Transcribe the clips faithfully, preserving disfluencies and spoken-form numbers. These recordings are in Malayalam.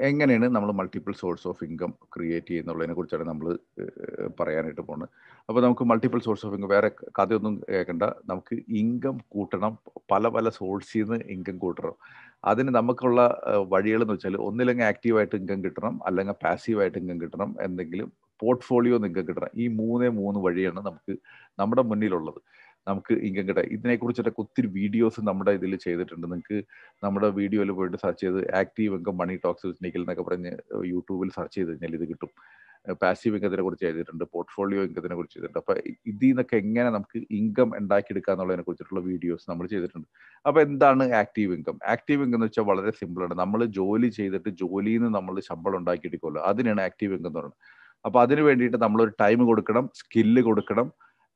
എങ്ങനെയാണ് നമ്മൾ multiple source of income create ചെയ്യുന്നുള്ളതിനെ കുറിച്ചാണ് നമ്മൾ പറയാനായിട്ട് പോകുന്നത്. അപ്പോൾ നമുക്ക് മൾട്ടിപ്പിൾ സോഴ്സ് ഓഫ് ഇൻകം, വേറെ കഥയൊന്നും കേൾക്കണ്ട, നമുക്ക് ഇൻകം കൂട്ടണം, പല പല സോഴ്സിൽ നിന്ന് ഇൻകം കൂട്ടണം. അതിന് നമുക്കുള്ള വഴികളെന്ന് വെച്ചാൽ ഒന്നില്ലെങ്കിൽ ആക്റ്റീവായിട്ട് ഇൻകം കിട്ടണം, അല്ലെങ്കിൽ പാസീവായിട്ട് ഇൻകം കിട്ടണം, എന്തെങ്കിലും പോർട്ട്ഫോളിയോ ഇൻകം കിട്ടണം. ഈ മൂന്നേ മൂന്ന് വഴിയാണ് നമുക്ക് നമ്മുടെ മുന്നിലുള്ളത് നമുക്ക് ഇൻകം കിട്ടാൻ. ഇതിനെക്കുറിച്ചിട്ടൊക്കെ ഒത്തിരി വീഡിയോസ് നമ്മുടെ ഇതിൽ ചെയ്തിട്ടുണ്ട്. നിങ്ങൾക്ക് നമ്മുടെ വീഡിയോയിൽ പോയിട്ട് സെർച്ച് ചെയ്ത് active income money talks with Nikhil എന്നൊക്കെ പറഞ്ഞ് യൂട്യൂബിൽ സെർച്ച് ചെയ്ത് കഴിഞ്ഞാൽ ഇത് കിട്ടും. പാസീവ് ഇൻകത്തിനെ കുറിച്ച് ചെയ്തിട്ടുണ്ട്, പോർട്ട്ഫോളിയോ ഇൻകത്തിനെ കുറിച്ച് ചെയ്തിട്ടുണ്ട്. അപ്പോൾ ഇതിൽ നിന്നൊക്കെ എങ്ങനെ നമുക്ക് ഇൻകം ഉണ്ടാക്കിയെടുക്കുക എന്നുള്ളതിനെ കുറിച്ചിട്ടുള്ള വീഡിയോസ് നമ്മൾ ചെയ്തിട്ടുണ്ട്. അപ്പോൾ എന്താണ് ആക്റ്റീവ് ഇൻകം? ആക്റ്റീവ് ഇൻകം എന്ന് വെച്ചാൽ വളരെ സിമ്പിളാണ്. നമ്മൾ ജോലി ചെയ്തിട്ട് ജോലിയിൽ നിന്ന് നമ്മൾ ശമ്പളം ഉണ്ടാക്കിയെടുക്കുമല്ലോ, അതിനാണ് ആക്റ്റീവ് ഇൻകം എന്ന് പറയുന്നത്. അപ്പോൾ അതിന് വേണ്ടിയിട്ട് നമ്മളൊരു ടൈം കൊടുക്കണം, സ്കില്ല് കൊടുക്കണം.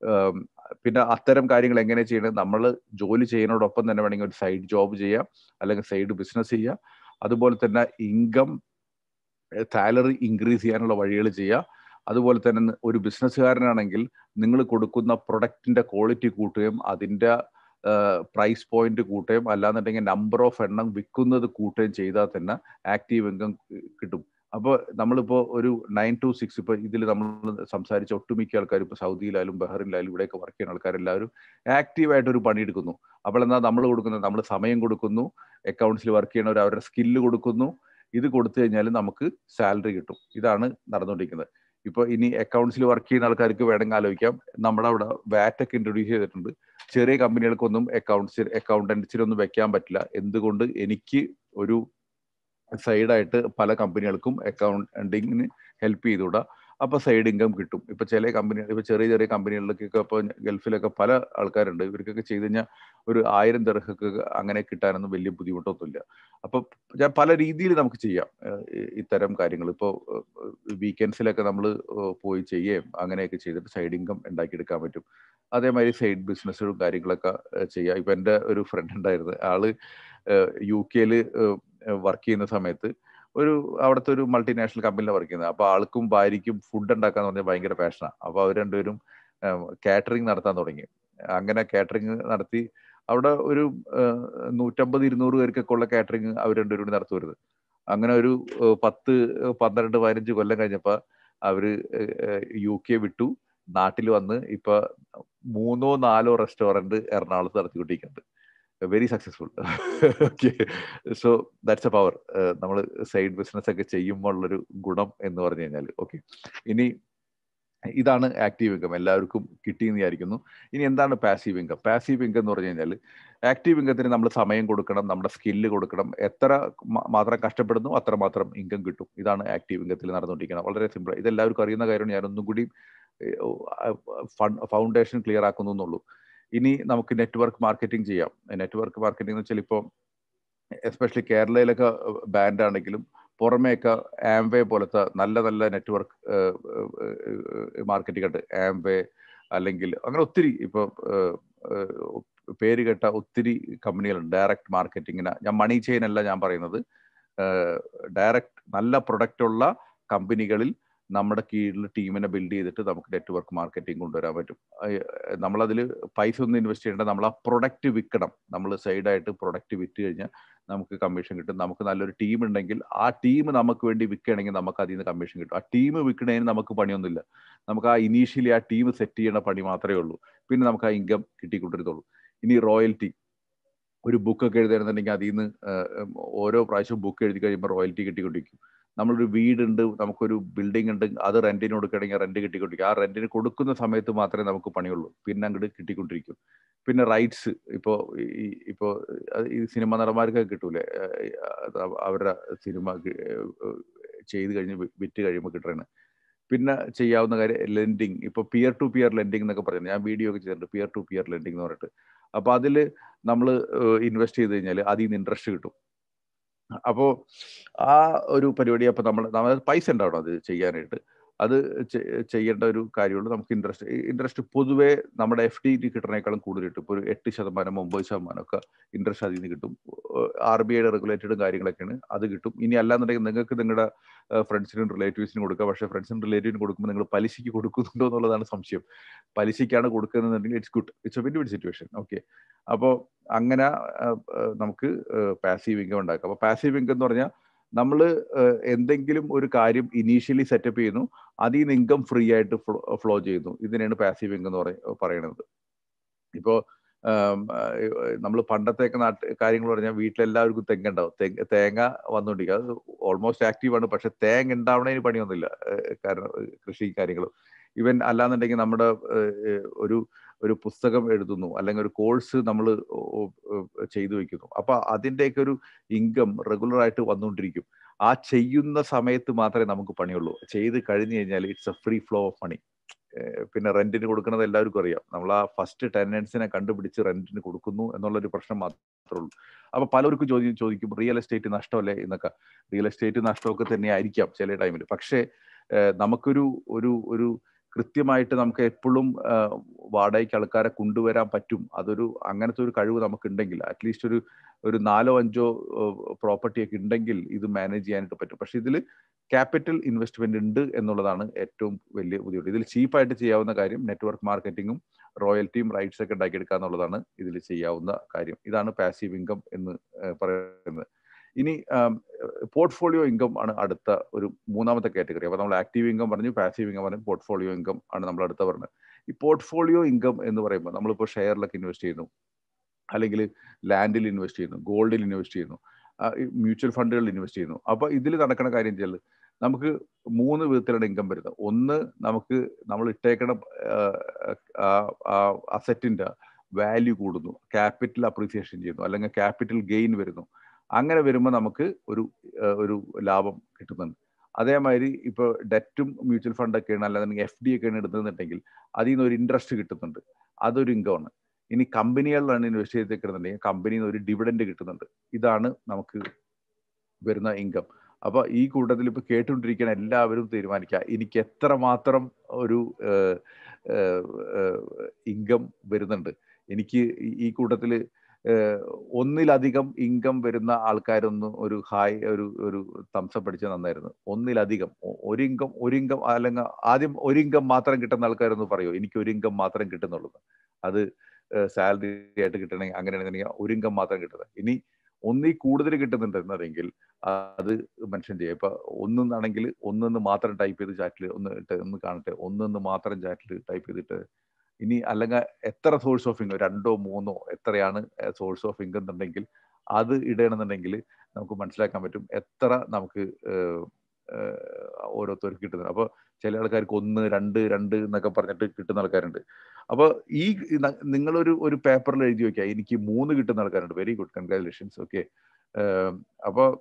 പിന്നെ അത്തരം കാര്യങ്ങൾ എങ്ങനെ ചെയ്യണം? നമ്മൾ ജോലി ചെയ്യുന്നതോടൊപ്പം തന്നെ വേണമെങ്കിൽ ഒരു സൈഡ് ജോബ് ചെയ്യാം, അല്ലെങ്കിൽ സൈഡ് ബിസിനസ് ചെയ്യാം. അതുപോലെ തന്നെ ഇൻകം സാലറി ഇൻക്രീസ് ചെയ്യാനുള്ള വഴികൾ ചെയ്യുക. അതുപോലെ തന്നെ ഒരു ബിസിനസ്സുകാരനാണെങ്കിൽ നിങ്ങൾ കൊടുക്കുന്ന പ്രൊഡക്റ്റിന്റെ ക്വാളിറ്റി കൂട്ടുകയും അതിൻ്റെ പ്രൈസ് പോയിന്റ് കൂട്ടുകയും അല്ലാന്നുണ്ടെങ്കിൽ നമ്പർ ഓഫ് എണ്ണം വിൽക്കുന്നത് കൂട്ടുകയും ചെയ്താൽ തന്നെ ആക്റ്റീവ് ഇൻകം കിട്ടും. അപ്പോൾ നമ്മളിപ്പോൾ ഒരു നയൻ ടു സിക്സ് ഇപ്പോൾ ഇതിൽ നമ്മൾ സംസാരിച്ച ഒട്ടുമിക്ക ആൾക്കാർ ഇപ്പോൾ സൗദിയിലായാലും ബഹ്റിനിലായാലും ഇവിടെയൊക്കെ വർക്ക് ചെയ്യുന്ന ആൾക്കാരെല്ലാവരും ആക്റ്റീവായിട്ട് ഒരു പണിയെടുക്കുന്നു. അപ്പോൾ എന്നാൽ നമ്മൾ കൊടുക്കുന്നത്, നമ്മൾ സമയം കൊടുക്കുന്നു, അക്കൗണ്ട്സിൽ വർക്ക് ചെയ്യുന്നവർ അവരുടെ സ്കില്ല് കൊടുക്കുന്നു. ഇത് കൊടുത്തു കഴിഞ്ഞാൽ നമുക്ക് സാലറി കിട്ടും. ഇതാണ് നടന്നുകൊണ്ടിരിക്കുന്നത്. ഇപ്പോൾ ഇനി അക്കൗണ്ട്സിൽ വർക്ക് ചെയ്യുന്ന ആൾക്കാർക്ക് വേണമെങ്കിൽ ആലോചിക്കാം, നമ്മുടെ അവിടെ വാറ്റ് ഒക്കെ ഇൻട്രൊഡ്യൂസ് ചെയ്തിട്ടുണ്ട്. ചെറിയ കമ്പനികൾക്കൊന്നും അക്കൗണ്ട്സ് അക്കൗണ്ടൻസിലൊന്നും വെക്കാൻ പറ്റില്ല. എന്തുകൊണ്ട്? എനിക്ക് ഒരു സൈഡായിട്ട് പല കമ്പനികൾക്കും അക്കൗണ്ടിങ്ങിന് ഹെൽപ്പ് ചെയ്തുകൂടാ. അപ്പോൾ സൈഡ് ഇൻകം കിട്ടും. ഇപ്പോൾ ചില കമ്പനികൾ, ഇപ്പോൾ ചെറിയ ചെറിയ കമ്പനികളിലേക്കൊക്കെ ഇപ്പോൾ ഗൾഫിലൊക്കെ പല ആൾക്കാരുണ്ട്. ഇവർക്കൊക്കെ ചെയ്ത് കഴിഞ്ഞാൽ ഒരു ആയിരം ദിർഹമൊക്കെ അങ്ങനെ കിട്ടാനൊന്നും വലിയ ബുദ്ധിമുട്ടൊന്നുമില്ല. അപ്പോൾ ഞാൻ പല രീതിയിൽ നമുക്ക് ചെയ്യാം ഇത്തരം കാര്യങ്ങൾ. ഇപ്പോൾ വീക്കെൻഡ്സിലൊക്കെ നമ്മൾ പോയി ചെയ്യുകയും അങ്ങനെയൊക്കെ ചെയ്തിട്ട് സൈഡ് ഇൻകം ഉണ്ടാക്കിയെടുക്കാൻ പറ്റും. അതേമാതിരി സൈഡ് ബിസിനസ്സുകളും കാര്യങ്ങളൊക്കെ ചെയ്യാം. ഇപ്പം എൻ്റെ ഒരു ഫ്രണ്ട് ഉണ്ടായിരുന്നു, ആള് യു കെയിൽ വർക്ക് ചെയ്യുന്ന സമയത്ത് ഒരു അവിടുത്തെ ഒരു മൾട്ടിനാഷണൽ കമ്പനിയിലാണ് വർക്ക് ചെയ്യുന്നത്. അപ്പോൾ ആൾക്കും ഭാര്യയ്ക്കും ഫുഡ് ഉണ്ടാക്കാന്ന് പറഞ്ഞാൽ ഭയങ്കര പാഷനാണ്. അപ്പോൾ അവർ രണ്ടുപേരും കാറ്ററിംഗ് നടത്താൻ തുടങ്ങി. അങ്ങനെ കാറ്ററിംഗ് നടത്തി അവിടെ ഒരു നൂറ്റമ്പത് ഇരുന്നൂറ് പേർക്കൊക്കെ ഉള്ള കാറ്ററിംഗ് അവർ രണ്ടുപേരും കൂടി നടത്തുവരുത്. അങ്ങനെ ഒരു പത്ത് പന്ത്രണ്ട് പതിനഞ്ച് കൊല്ലം കഴിഞ്ഞപ്പോൾ അവര് യു കെ വിട്ടു, നാട്ടിൽ വന്ന് ഇപ്പൊ മൂന്നോ നാലോ റെസ്റ്റോറൻറ്റ് എറണാകുളത്ത് നടത്തിക്കൊണ്ടിരിക്കുന്നുണ്ട്. Very successful. Okay, so that's a power. നമ്മൾ സൈഡ് ബിസിനസ് ഒക്കെ ചെയ്യുമ്പോൾ ഉള്ളൊരു ഗുണം എന്ന് പറഞ്ഞു കഴിഞ്ഞാൽ. ഓക്കെ, ഇനി ഇതാണ് ആക്റ്റീവ് ഇൻകം, എല്ലാവർക്കും കിട്ടിയെന്ന് വിചാരിക്കുന്നു. ഇനി എന്താണ് പാസീവ് ഇൻകം? പാസീവ് ഇൻകം എന്ന് പറഞ്ഞു കഴിഞ്ഞാൽ ആക്റ്റീവ് ഇൻകത്തിന് നമ്മൾ സമയം കൊടുക്കണം, നമ്മുടെ സ്കില്ല് കൊടുക്കണം. എത്ര മാത്രം കഷ്ടപ്പെടുന്നു അത്ര മാത്രം ഇൻകം കിട്ടും. ഇതാണ് ആക്റ്റീവ് ഇൻകത്തിൽ നടന്നുകൊണ്ടിരിക്കുന്നത്. വളരെ സിമ്പിൾ. ഇതെല്ലാവർക്കും അറിയുന്ന കാര്യമാണ്. ഞാനൊന്നും കൂടി ഫൗണ്ടേഷൻ ക്ലിയർ ആക്കുന്നു എന്നുള്ളൂ. ഇനി നമുക്ക് നെറ്റ്വർക്ക് മാർക്കറ്റിംഗ് ചെയ്യാം. നെറ്റ്വർക്ക് മാർക്കറ്റിംഗ് എന്ന് വെച്ചാൽ ഇപ്പോൾ എസ്പെഷ്യലി കേരളയിലൊക്കെ ബാൻഡ് ആണെങ്കിലും പുറമേയൊക്കെ ആംവേ പോലത്തെ നല്ല നല്ല നെറ്റ്വർക്ക് മാർക്കറ്റിംഗ് ഉണ്ട്. ആംവേ അല്ലെങ്കിൽ അങ്ങനെ ഒത്തിരി ഇപ്പോൾ പേര് കേട്ട ഒത്തിരി കമ്പനികളുണ്ട് ഡയറക്റ്റ് മാർക്കറ്റിങ്ങിന്. ഞാൻ മണി ചെയിൻ അല്ല ഞാൻ പറയുന്നത്, ഡയറക്റ്റ് നല്ല പ്രൊഡക്റ്റ് ഉള്ള കമ്പനികളിൽ നമ്മുടെ കീഴിൽ ടീമിനെ ബിൽഡ് ചെയ്തിട്ട് നമുക്ക് നെറ്റ്വർക്ക് മാർക്കറ്റിംഗ് കൊണ്ടുവരാൻ പറ്റും. നമ്മളതിൽ പൈസ ഒന്നും ഇൻവെസ്റ്റ് ചെയ്യേണ്ട, നമ്മൾ ആ പ്രൊഡക്റ്റ് വിൽക്കണം. നമ്മൾ സൈഡായിട്ട് പ്രൊഡക്റ്റ് വിറ്റ് കഴിഞ്ഞാൽ നമുക്ക് കമ്മീഷൻ കിട്ടും. നമുക്ക് നല്ലൊരു ടീം ഉണ്ടെങ്കിൽ ആ ടീം നമുക്ക് വേണ്ടി വിൽക്കുകയാണെങ്കിൽ നമുക്ക് അതിൽ നിന്ന് കമ്മീഷൻ കിട്ടും. ആ ടീം വിൽക്കണതിന് നമുക്ക് പണിയൊന്നുമില്ല. നമുക്ക് ആ ഇനീഷ്യലി ആ ടീം സെറ്റ് ചെയ്യണ പണി മാത്രമേ ഉള്ളൂ. പിന്നെ നമുക്ക് ആ ഇൻകം കിട്ടിക്കൊണ്ടിരുന്നുള്ളൂ. ഇനി റോയൽറ്റി, ഒരു ബുക്കൊക്കെ എഴുതണമെന്നുണ്ടെങ്കിൽ അതിൽ നിന്ന് ഓരോ പ്രാവശ്യവും ബുക്ക് എഴുതി കഴിയുമ്പോൾ റോയൽറ്റി കിട്ടിക്കൊണ്ടിരിക്കും. നമ്മളൊരു വീടുണ്ട്, നമുക്കൊരു ബിൽഡിംഗ് ഉണ്ട്, അത് റെന്റിന് കൊടുക്കുകയാണെങ്കിൽ റെന്റ് കിട്ടിക്കൊണ്ടിരിക്കും. ആ റെന്റിന് കൊടുക്കുന്ന സമയത്ത് മാത്രമേ നമുക്ക് പണിയുള്ളൂ, പിന്നെ അങ്ങോട്ട് കിട്ടിക്കൊണ്ടിരിക്കും. പിന്നെ റൈറ്റ്സ്, ഇപ്പോൾ ഈ ഇപ്പോൾ ഈ സിനിമ നടന്മാർക്കൊക്കെ കിട്ടൂലേ, അവരുടെ സിനിമ ചെയ്ത് കഴിഞ്ഞ് വിറ്റ് കഴിയുമ്പോൾ കിട്ടുന്നത്. പിന്നെ ചെയ്യാവുന്ന കാര്യം ലെൻഡിങ്. ഇപ്പോൾ പിയർ ടു പിയർ ലെൻഡിങ് എന്നൊക്കെ പറയുന്നത് ഞാൻ വീഡിയോ ഒക്കെ ചെയ്തിട്ടുണ്ട്. പിയർ ടു പിയർ ലെൻഡിങ് എന്ന് പറഞ്ഞിട്ട്, അപ്പോൾ അതിൽ നമ്മൾ ഇൻവെസ്റ്റ് ചെയ്ത് കഴിഞ്ഞാൽ അതിൽ നിന്ന് ഇൻട്രസ്റ്റ് കിട്ടും. അപ്പോൾ ആ ഒരു പരിപാടി അപ്പോൾ നമ്മൾ നമ്മൾ പൈസ ഉണ്ടാവണം അത് ചെയ്യാനായിട്ട്. അത് ചെയ്യേണ്ട ഒരു കാര്യമുള്ളൂ. നമുക്ക് ഇൻട്രസ്റ്റ് ഇൻട്രസ്റ്റ് പൊതുവേ നമ്മുടെ എഫ് ഡി കിട്ടുന്നതിനേക്കാളും കൂടുതൽ കിട്ടും. ഇപ്പോൾ ഒരു എട്ട് ശതമാനം ഒമ്പത് ശതമാനം ഒക്കെ ഇൻട്രസ്റ്റ് അതിൽ നിന്ന് കിട്ടും. ആർ ബി ഐയുടെ റെഗുലേറ്റഡും കാര്യങ്ങളൊക്കെയാണ്, അത് കിട്ടും. ഇനി അല്ലാന്നുണ്ടെങ്കിൽ നിങ്ങൾക്ക് നിങ്ങളുടെ ഫ്രണ്ട്സിനും റിലേറ്റീവ്സിനും കൊടുക്കുക. പക്ഷേ ഫ്രണ്ട്സിനും റിലേറ്റീവിനും കൊടുക്കുമ്പോൾ നിങ്ങൾ പലിശയ്ക്ക് കൊടുക്കുന്നുണ്ടോ എന്നുള്ളതാണ് സംശയം. പലിശയ്ക്കാണ് കൊടുക്കുന്നതെന്നുണ്ടെങ്കിൽ it's good, it's a very good situation. Okay, അപ്പോൾ അങ്ങനെ നമുക്ക് പാസീവ് ഇൻകം ഉണ്ടാക്കാം. അപ്പോൾ പാസീവ് ഇൻകം എന്ന് പറഞ്ഞാൽ നമ്മൾ എന്തെങ്കിലും ഒരു കാര്യം ഇനീഷ്യലി സെറ്റപ്പ് ചെയ്യുന്നു, അതിൽ നിന്ന് ഇൻകം ഫ്രീ ആയിട്ട് ഫ്ലോ ചെയ്യുന്നു. ഇതിനാണ് പാസീവ് ഇൻകം എന്ന് പറയ പറയുന്നത്. ഇപ്പോൾ നമ്മൾ പണ്ടത്തെയൊക്കെ നാട്ട് കാര്യങ്ങൾ പറഞ്ഞാൽ വീട്ടിലെല്ലാവർക്കും തെങ്ങ് ഉണ്ടാവും. തെങ്ങ് തേങ്ങ വന്നുകൊണ്ടിരിക്കുക, അത് ഓൾമോസ്റ്റ് ആക്റ്റീവാണ്. പക്ഷെ തേങ്ങ ഉണ്ടാവണതിന് പണിയൊന്നുമില്ല, കാരണം കൃഷി കാര്യങ്ങളും. ഇവൻ അല്ലാന്നുണ്ടെങ്കിൽ നമ്മുടെ ഒരു ഒരു പുസ്തകം എഴുതുന്നു, അല്ലെങ്കിൽ ഒരു കോഴ്സ് നമ്മൾ ചെയ്തു വെക്കുന്നു. അപ്പൊ അതിൻ്റെയൊക്കെ ഒരു ഇൻകം റെഗുലറായിട്ട് വന്നുകൊണ്ടിരിക്കും. ആ ചെയ്യുന്ന സമയത്ത് മാത്രമേ നമുക്ക് പണിയുള്ളൂ. ചെയ്ത് കഴിഞ്ഞു കഴിഞ്ഞാൽ it's a free flow of money. പിന്നെ റെന്റിന് കൊടുക്കുന്നത് എല്ലാവർക്കും അറിയാം. നമ്മൾ ആ ഫസ്റ്റ് ടെനൻസിനെ കണ്ടുപിടിച്ച് റെന്റിന് കൊടുക്കുന്നു എന്നുള്ളൊരു പ്രശ്നം മാത്രമേ ഉള്ളൂ. അപ്പൊ പലർക്കും ചോദ്യം ചോദിക്കും, റിയൽ എസ്റ്റേറ്റ് നഷ്ടമല്ലേ എന്നൊക്കെ. റിയൽ എസ്റ്റേറ്റ് നഷ്ടമൊക്കെ തന്നെ ആയിരിക്കാം ചില ടൈമിൽ. പക്ഷേ നമുക്കൊരു ഒരു ഒരു കൃത്യമായിട്ട് നമുക്ക് എപ്പോഴും വാടകയ്ക്ക് ആൾക്കാരെ കൊണ്ടുവരാൻ പറ്റും. അതൊരു അങ്ങനത്തെ ഒരു കഴിവ് നമുക്കുണ്ടെങ്കിൽ, അറ്റ്ലീസ്റ്റ് ഒരു ഒരു നാലോ അഞ്ചോ പ്രോപ്പർട്ടി ഒക്കെ ഉണ്ടെങ്കിൽ ഇത് മാനേജ് ചെയ്യാനായിട്ട് പറ്റും. പക്ഷെ ഇതിൽ ക്യാപിറ്റൽ ഇൻവെസ്റ്റ്മെന്റ് ഉണ്ട് എന്നുള്ളതാണ് ഏറ്റവും വലിയ ബുദ്ധിമുട്ട്. ഇതിൽ ചീപ്പായിട്ട് ചെയ്യാവുന്ന കാര്യം നെറ്റ്വർക്ക് മാർക്കറ്റിങ്ങും റോയൽറ്റിയും റൈറ്റ്സ് ഒക്കെ ഉണ്ടാക്കിയെടുക്കുക എന്നുള്ളതാണ് ഇതിൽ ചെയ്യാവുന്ന കാര്യം. ഇതാണ് പാസീവ് ഇൻകം എന്ന് പറയുന്നത്. ഇനി പോർട്ട്ഫോളിയോ ഇൻകം ആണ് അടുത്ത ഒരു മൂന്നാമത്തെ കാറ്റഗറി. അപ്പോൾ നമ്മൾ ആക്റ്റീവ് ഇൻകം പറഞ്ഞു, പാസീവ് ഇൻകം പറഞ്ഞു, പോർട്ട്ഫോളിയോ ഇൻകം ആണ് നമ്മൾ അടുത്ത പറഞ്ഞത്. ഈ പോർട്ട്ഫോളിയോ ഇൻകം എന്ന് പറയുമ്പോൾ നമ്മളിപ്പോൾ ഷെയറിലൊക്കെ ഇൻവെസ്റ്റ് ചെയ്യുന്നു, അല്ലെങ്കിൽ ലാൻഡിൽ ഇൻവെസ്റ്റ് ചെയ്യുന്നു, ഗോൾഡിൽ ഇൻവെസ്റ്റ് ചെയ്യുന്നു, മ്യൂച്വൽ ഫണ്ടുകളിൽ ഇൻവെസ്റ്റ് ചെയ്യുന്നു. അപ്പോൾ ഇതിൽ നടക്കുന്ന കാര്യം വെച്ചാൽ നമുക്ക് മൂന്ന് വിധത്തിലാണ് ഇൻകം വരുന്നത്. ഒന്ന്, നമുക്ക് നമ്മൾ ഇട്ടേക്കണ അസറ്റിന്റെ വാല്യൂ കൂടുന്നു, ക്യാപിറ്റൽ അപ്രീസിയേഷൻ ചെയ്യുന്നു, അല്ലെങ്കിൽ ക്യാപിറ്റൽ ഗെയിൻ വരുന്നു. അങ്ങനെ വരുമ്പോൾ നമുക്ക് ഒരു ഒരു ലാഭം കിട്ടുന്നുണ്ട്. അതേമാതിരി ഇപ്പോൾ ഡെറ്റും മ്യൂച്വൽ ഫണ്ടൊക്കെയാണ്, അല്ലാതെ എഫ് ഡി ഒക്കെയാണ് എടുക്കുന്നുണ്ടെങ്കിൽ അതിൽ നിന്ന് ഒരു ഇൻട്രസ്റ്റ് കിട്ടുന്നുണ്ട്, അതൊരു ഇൻകമാണ്. ഇനി കമ്പനികളിലാണ് ഇൻവെസ്റ്റ് ചെയ്തിരിക്കുന്നുണ്ടെങ്കിൽ കമ്പനിയിൽ നിന്ന് ഒരു ഡിവിഡൻഡ് കിട്ടുന്നുണ്ട്. ഇതാണ് നമുക്ക് വരുന്ന ഇൻകം. അപ്പൊ ഈ കൂട്ടത്തിൽ ഇപ്പൊ കേട്ടുകൊണ്ടിരിക്കുന്ന എല്ലാവരും തീരുമാനിക്കുക, എനിക്ക് എത്ര മാത്രം ഒരു ഇൻകം വരുന്നുണ്ട്. എനിക്ക് ഈ കൂട്ടത്തിൽ ഒന്നിലധികം ഇൻകം വരുന്ന ആൾക്കാരൊന്നും ഒരു ഹായ് ഒരു ഒരു തംസപ്പ് അടിച്ച് നന്നായിരുന്നു. ഒന്നിലധികം ഒരു ഇൻകം ഒരു ഇൻകം അല്ലെങ്കിൽ ആദ്യം ഒരു ഇൻകം മാത്രം കിട്ടുന്ന ആൾക്കാരൊന്ന് പറയോ, എനിക്ക് ഒരു ഇൻകം മാത്രം കിട്ടുന്നുള്ളത്. അത് സാലറി ആയിട്ട് കിട്ടണമെങ്കിൽ അങ്ങനെയാണെന്നുണ്ടെങ്കിൽ ഒരു ഇൻകം മാത്രം കിട്ടുന്നത്. ഇനി ഒന്നിൽ കൂടുതൽ കിട്ടുന്നുണ്ടെന്നതെങ്കിൽ അത് മെൻഷൻ ചെയ്യുക. ഇപ്പൊ ഒന്നാണെങ്കിൽ ഒന്നെന്ന് മാത്രം ടൈപ്പ് ചെയ്ത് ചാറ്റിൽ ഒന്ന് ഇട്ട് ഒന്ന് കാണട്ടെ, ഒന്നെന്ന് മാത്രം ചാറ്റിൽ ടൈപ്പ് ചെയ്തിട്ട്. ഇനി അല്ലെങ്കിൽ എത്ര സോഴ്സ് ഓഫ് ഇൻകം, രണ്ടോ മൂന്നോ എത്രയാണ് സോഴ്സ് ഓഫ് ഇൻകം എന്നുണ്ടെങ്കിൽ അത് ഇടണമെന്നുണ്ടെങ്കിൽ നമുക്ക് മനസ്സിലാക്കാൻ പറ്റും എത്ര നമുക്ക് ഓരോരുത്തർക്ക് കിട്ടുന്നത്. അപ്പോൾ ചില ആൾക്കാർക്ക് ഒന്ന് രണ്ട് രണ്ട് എന്നൊക്കെ പറഞ്ഞിട്ട് കിട്ടുന്ന ആൾക്കാരുണ്ട്. അപ്പോൾ ഈ നിങ്ങളൊരു ഒരു പേപ്പറിൽ എഴുതി വെക്കുക, എനിക്ക് മൂന്ന് കിട്ടുന്ന ആൾക്കാരുണ്ട്. Very good, congratulations. ഓക്കെ. അപ്പോൾ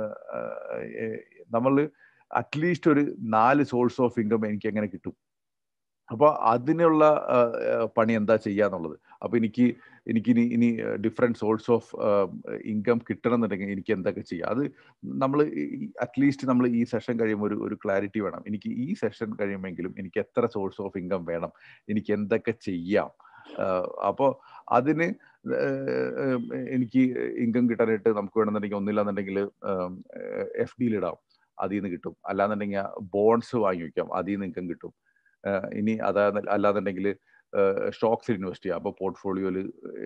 നമ്മൾ അറ്റ്ലീസ്റ്റ് ഒരു നാല് സോഴ്സ് ഓഫ് ഇൻകം എനിക്ക് എങ്ങനെ കിട്ടും? അപ്പോൾ അതിനുള്ള പണി എന്താ ചെയ്യാന്നുള്ളത്. അപ്പോൾ എനിക്ക് എനിക്കിനി ഇനി ഡിഫറെൻറ്റ് സോഴ്സ് ഓഫ് ഇൻകം കിട്ടണം എന്നുണ്ടെങ്കിൽ എനിക്ക് എന്തൊക്കെ ചെയ്യാം? അത് നമ്മൾ അറ്റ്ലീസ്റ്റ് നമ്മൾ ഈ സെഷൻ കഴിയുമ്പോൾ ഒരു ഒരു ക്ലാരിറ്റി വേണം. എനിക്ക് ഈ സെഷൻ കഴിയുമെങ്കിലും എനിക്ക് എത്ര സോഴ്സ് ഓഫ് ഇൻകം വേണം, എനിക്ക് എന്തൊക്കെ ചെയ്യാം? അപ്പോൾ അതിന് എനിക്ക് ഇൻകം കിട്ടാനായിട്ട് നമുക്ക് വേണമെന്നുണ്ടെങ്കിൽ ഒന്നില്ലാന്നുണ്ടെങ്കിൽ എഫ് ഡിയിൽ ഇടാം, അതിൽ നിന്ന് കിട്ടും. അല്ലാന്നുണ്ടെങ്കിൽ ബോൺഡ്സ് വാങ്ങി വയ്ക്കാം, അതിൽ നിന്ന് ഇൻകം കിട്ടും. ഇനി അതാ അല്ലാന്നുണ്ടെങ്കിൽ സ്റ്റോക്സിൽ ഇൻവെസ്റ്റ് ചെയ്യാം, അപ്പോൾ പോർട്ട്ഫോളിയോയിൽ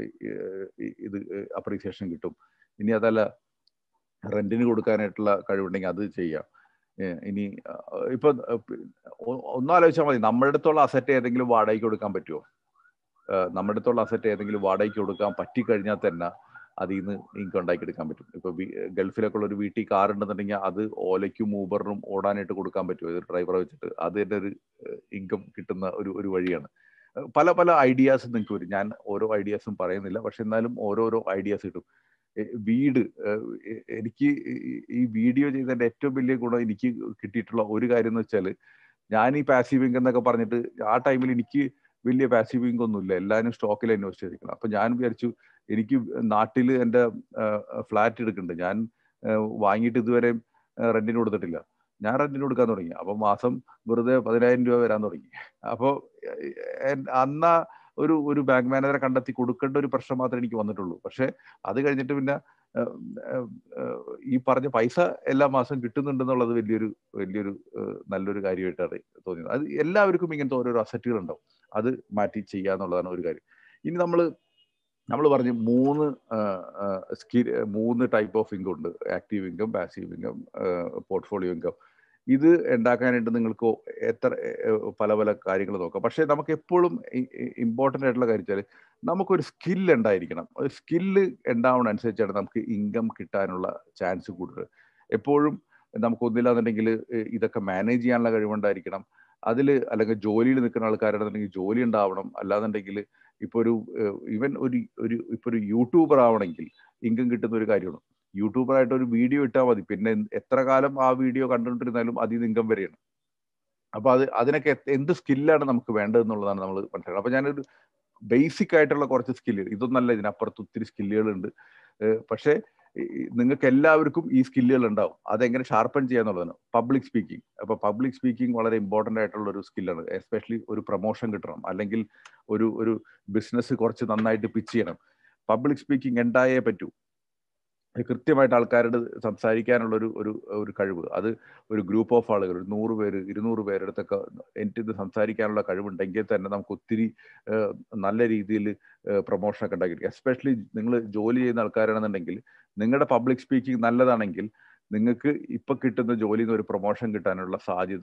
ഇത് അപ്രീസിയേഷൻ കിട്ടും. ഇനി അതല്ല റെന്റിന് കൊടുക്കാനായിട്ടുള്ള കഴിവുണ്ടെങ്കിൽ അത് ചെയ്യാം. ഇനി ഇപ്പൊ ഒന്നാലോചിച്ചാൽ മതി, നമ്മുടെ അടുത്തുള്ള അസറ്റ് ഏതെങ്കിലും വാടകയ്ക്ക് കൊടുക്കാൻ പറ്റുമോ? നമ്മുടെ അടുത്തുള്ള അസറ്റ് ഏതെങ്കിലും വാടകയ്ക്ക് കൊടുക്കാൻ പറ്റിക്കഴിഞ്ഞാൽ തന്നെ അതിൽ നിന്ന് ഇൻകം ഉണ്ടാക്കിയെടുക്കാൻ പറ്റും. ഇപ്പൊ ഗൾഫിലൊക്കെ ഉള്ള ഒരു വീട്ടിൽ കാർ ഉണ്ടെന്നുണ്ടെങ്കിൽ അത് ഓലയ്ക്കും ഊബറിനും ഓടാനായിട്ട് കൊടുക്കാൻ പറ്റുമോ? ഇത് ഡ്രൈവറെ വെച്ചിട്ട് അത് തന്നെ ഒരു ഇൻകം കിട്ടുന്ന ഒരു ഒരു വഴിയാണ്. പല പല ഐഡിയാസ് നിങ്ങൾക്ക് വരും. ഞാൻ ഓരോ ഐഡിയാസും പറയുന്നില്ല, പക്ഷെ എന്നാലും ഓരോരോ ഐഡിയാസ് കിട്ടും. വീട്, എനിക്ക് ഈ വീഡിയോ ചെയ്തതിന്റെ ഏറ്റവും വലിയ ഗുണം എനിക്ക് കിട്ടിയിട്ടുള്ള ഒരു കാര്യം എന്ന് വെച്ചാൽ, ഞാൻ ഈ പാസീവ് ഇൻകം എന്നൊക്കെ പറഞ്ഞിട്ട് ആ ടൈമിൽ എനിക്ക് വലിയ പാസീവ് ഇൻകം ഒന്നുമില്ല, എല്ലാവരും സ്റ്റോക്കിൽ ഇൻവെസ്റ്റ് ചെയ്തിരിക്കണം. അപ്പൊ ഞാൻ വിചാരിച്ചു എനിക്ക് നാട്ടിൽ എൻ്റെ ഫ്ലാറ്റ് എടുക്കുന്നുണ്ട്, ഞാൻ വാങ്ങിയിട്ട് ഇതുവരെ റെന്റിന് കൊടുത്തിട്ടില്ല. ഞാൻ റെന്റിന് കൊടുക്കാൻ തുടങ്ങി. അപ്പൊ മാസം വെറുതെ പതിനായിരം രൂപ വരാൻ തുടങ്ങി. അപ്പോൾ അന്ന് ഒരു ഒരു ബാങ്ക് മാനേജറെ കണ്ടെത്തി കൊടുക്കേണ്ട ഒരു പ്രശ്നം മാത്രമേ എനിക്ക് വന്നിട്ടുള്ളൂ. പക്ഷെ അത് കഴിഞ്ഞിട്ട് പിന്നെ ഈ പറഞ്ഞ പൈസ എല്ലാ മാസവും കിട്ടുന്നുണ്ടെന്നുള്ളത് വലിയൊരു വലിയൊരു നല്ലൊരു കാര്യമായിട്ടാണ് തോന്നിയത്. അത് എല്ലാവർക്കും ഇങ്ങനത്തെ ഓരോരോ അസറ്റുകൾ ഉണ്ടാവും, അത് മാറ്റി ചെയ്യുക എന്നുള്ളതാണ് ഒരു കാര്യം. ഇനി നമ്മൾ നമ്മൾ പറഞ്ഞു മൂന്ന് സ്കിൽ മൂന്ന് ടൈപ്പ് ഓഫ് ഇൻകം ഉണ്ട്. Active income, passive income, portfolio income. ഇത് ഉണ്ടാക്കാനായിട്ട് നിങ്ങൾക്ക് എത്ര പല പല കാര്യങ്ങൾ നോക്കാം. പക്ഷേ നമുക്ക് എപ്പോഴും ഇമ്പോർട്ടൻ്റ് ആയിട്ടുള്ള കാര്യം വെച്ചാൽ നമുക്കൊരു സ്കിൽ ഉണ്ടായിരിക്കണം. ഒരു സ്കില്ല് ഉണ്ടാവണ അനുസരിച്ചാണ് നമുക്ക് ഇൻകം കിട്ടാനുള്ള ചാൻസ് കൂടുതൽ. എപ്പോഴും നമുക്കൊന്നില്ലാന്നുണ്ടെങ്കിൽ ഇതൊക്കെ മാനേജ് ചെയ്യാനുള്ള കഴിവുണ്ടായിരിക്കണം. അതിൽ അല്ലെങ്കിൽ ജോലിയിൽ നിൽക്കുന്ന ആൾക്കാരാണെന്നുണ്ടെങ്കിൽ ജോലി ഉണ്ടാവണം. അല്ലാന്നുണ്ടെങ്കിൽ ഇപ്പോൾ ഒരു ഈവൻ ഒരു ഒരു ഇപ്പോൾ ഒരു യൂട്യൂബർ ആവണമെങ്കിൽ ഇൻകം കിട്ടുന്ന ഒരു കാര്യമാണ്. യൂട്യൂബറായിട്ട് ഒരു വീഡിയോ ഇട്ടാൽ മതി, പിന്നെ എത്ര കാലം ആ വീഡിയോ കണ്ടുകൊണ്ടിരുന്നാലും അതിൽ നിന്ന് ഇൻകം വരെയാണ്. അപ്പോൾ അത് അതിനൊക്കെ എന്ത് സ്കില്ലാണ് നമുക്ക് വേണ്ടതെന്നുള്ളതാണ് നമ്മൾ മനസ്സിലാക്കുന്നത്. അപ്പോൾ ഞാനൊരു ബേസിക് ആയിട്ടുള്ള കുറച്ച് സ്കില്ലുകൾ, ഇതൊന്നല്ല, ഇതിനപ്പുറത്ത് ഒത്തിരി സ്കില്ലുകളുണ്ട്. പക്ഷേ നിങ്ങൾക്ക് എല്ലാവർക്കും ഈ സ്കില്ലുകൾ ഉണ്ടാവും. അതെങ്ങനെ ഷാർപ്പൺ ചെയ്യാന്നുള്ളതാണ്. Public speaking. അപ്പോൾ പബ്ലിക് സ്പീക്കിംഗ് വളരെ ഇമ്പോർട്ടൻ്റ് ആയിട്ടുള്ള ഒരു സ്കില്ലാണ്. എസ്പെഷ്യലി ഒരു പ്രൊമോഷൻ കിട്ടണം, അല്ലെങ്കിൽ ഒരു ഒരു ബിസിനസ് കുറച്ച് നന്നായിട്ട് പിച്ച് ചെയ്യണം. പബ്ലിക് സ്പീക്കിംഗ് ഉണ്ടായേ പറ്റൂ. കൃത്യമായിട്ട് ആൾക്കാരോട് സംസാരിക്കാനുള്ള ഒരു ഒരു ഒരു കഴിവ്, അത് ഒരു ഗ്രൂപ്പ് ഓഫ് ആളുകൾ, ഒരു നൂറ് പേര് ഇരുന്നൂറ് പേരെടുത്തൊക്കെ എനിക്ക് ഇത് സംസാരിക്കാനുള്ള കഴിവുണ്ടെങ്കിൽ തന്നെ നമുക്ക് ഒത്തിരി നല്ല രീതിയിൽ പ്രൊമോഷനൊക്കെ ഉണ്ടാക്കിയിരിക്കും. എസ്പെഷ്യലി നിങ്ങൾ ജോലി ചെയ്യുന്ന ആൾക്കാരാണെന്നുണ്ടെങ്കിൽ നിങ്ങളുടെ പബ്ലിക് സ്പീക്കിംഗ് നല്ലതാണെങ്കിൽ നിങ്ങൾക്ക് ഇപ്പം കിട്ടുന്ന ജോലിയിൽ നിന്ന് ഒരു പ്രൊമോഷൻ കിട്ടാനുള്ള സാധ്യത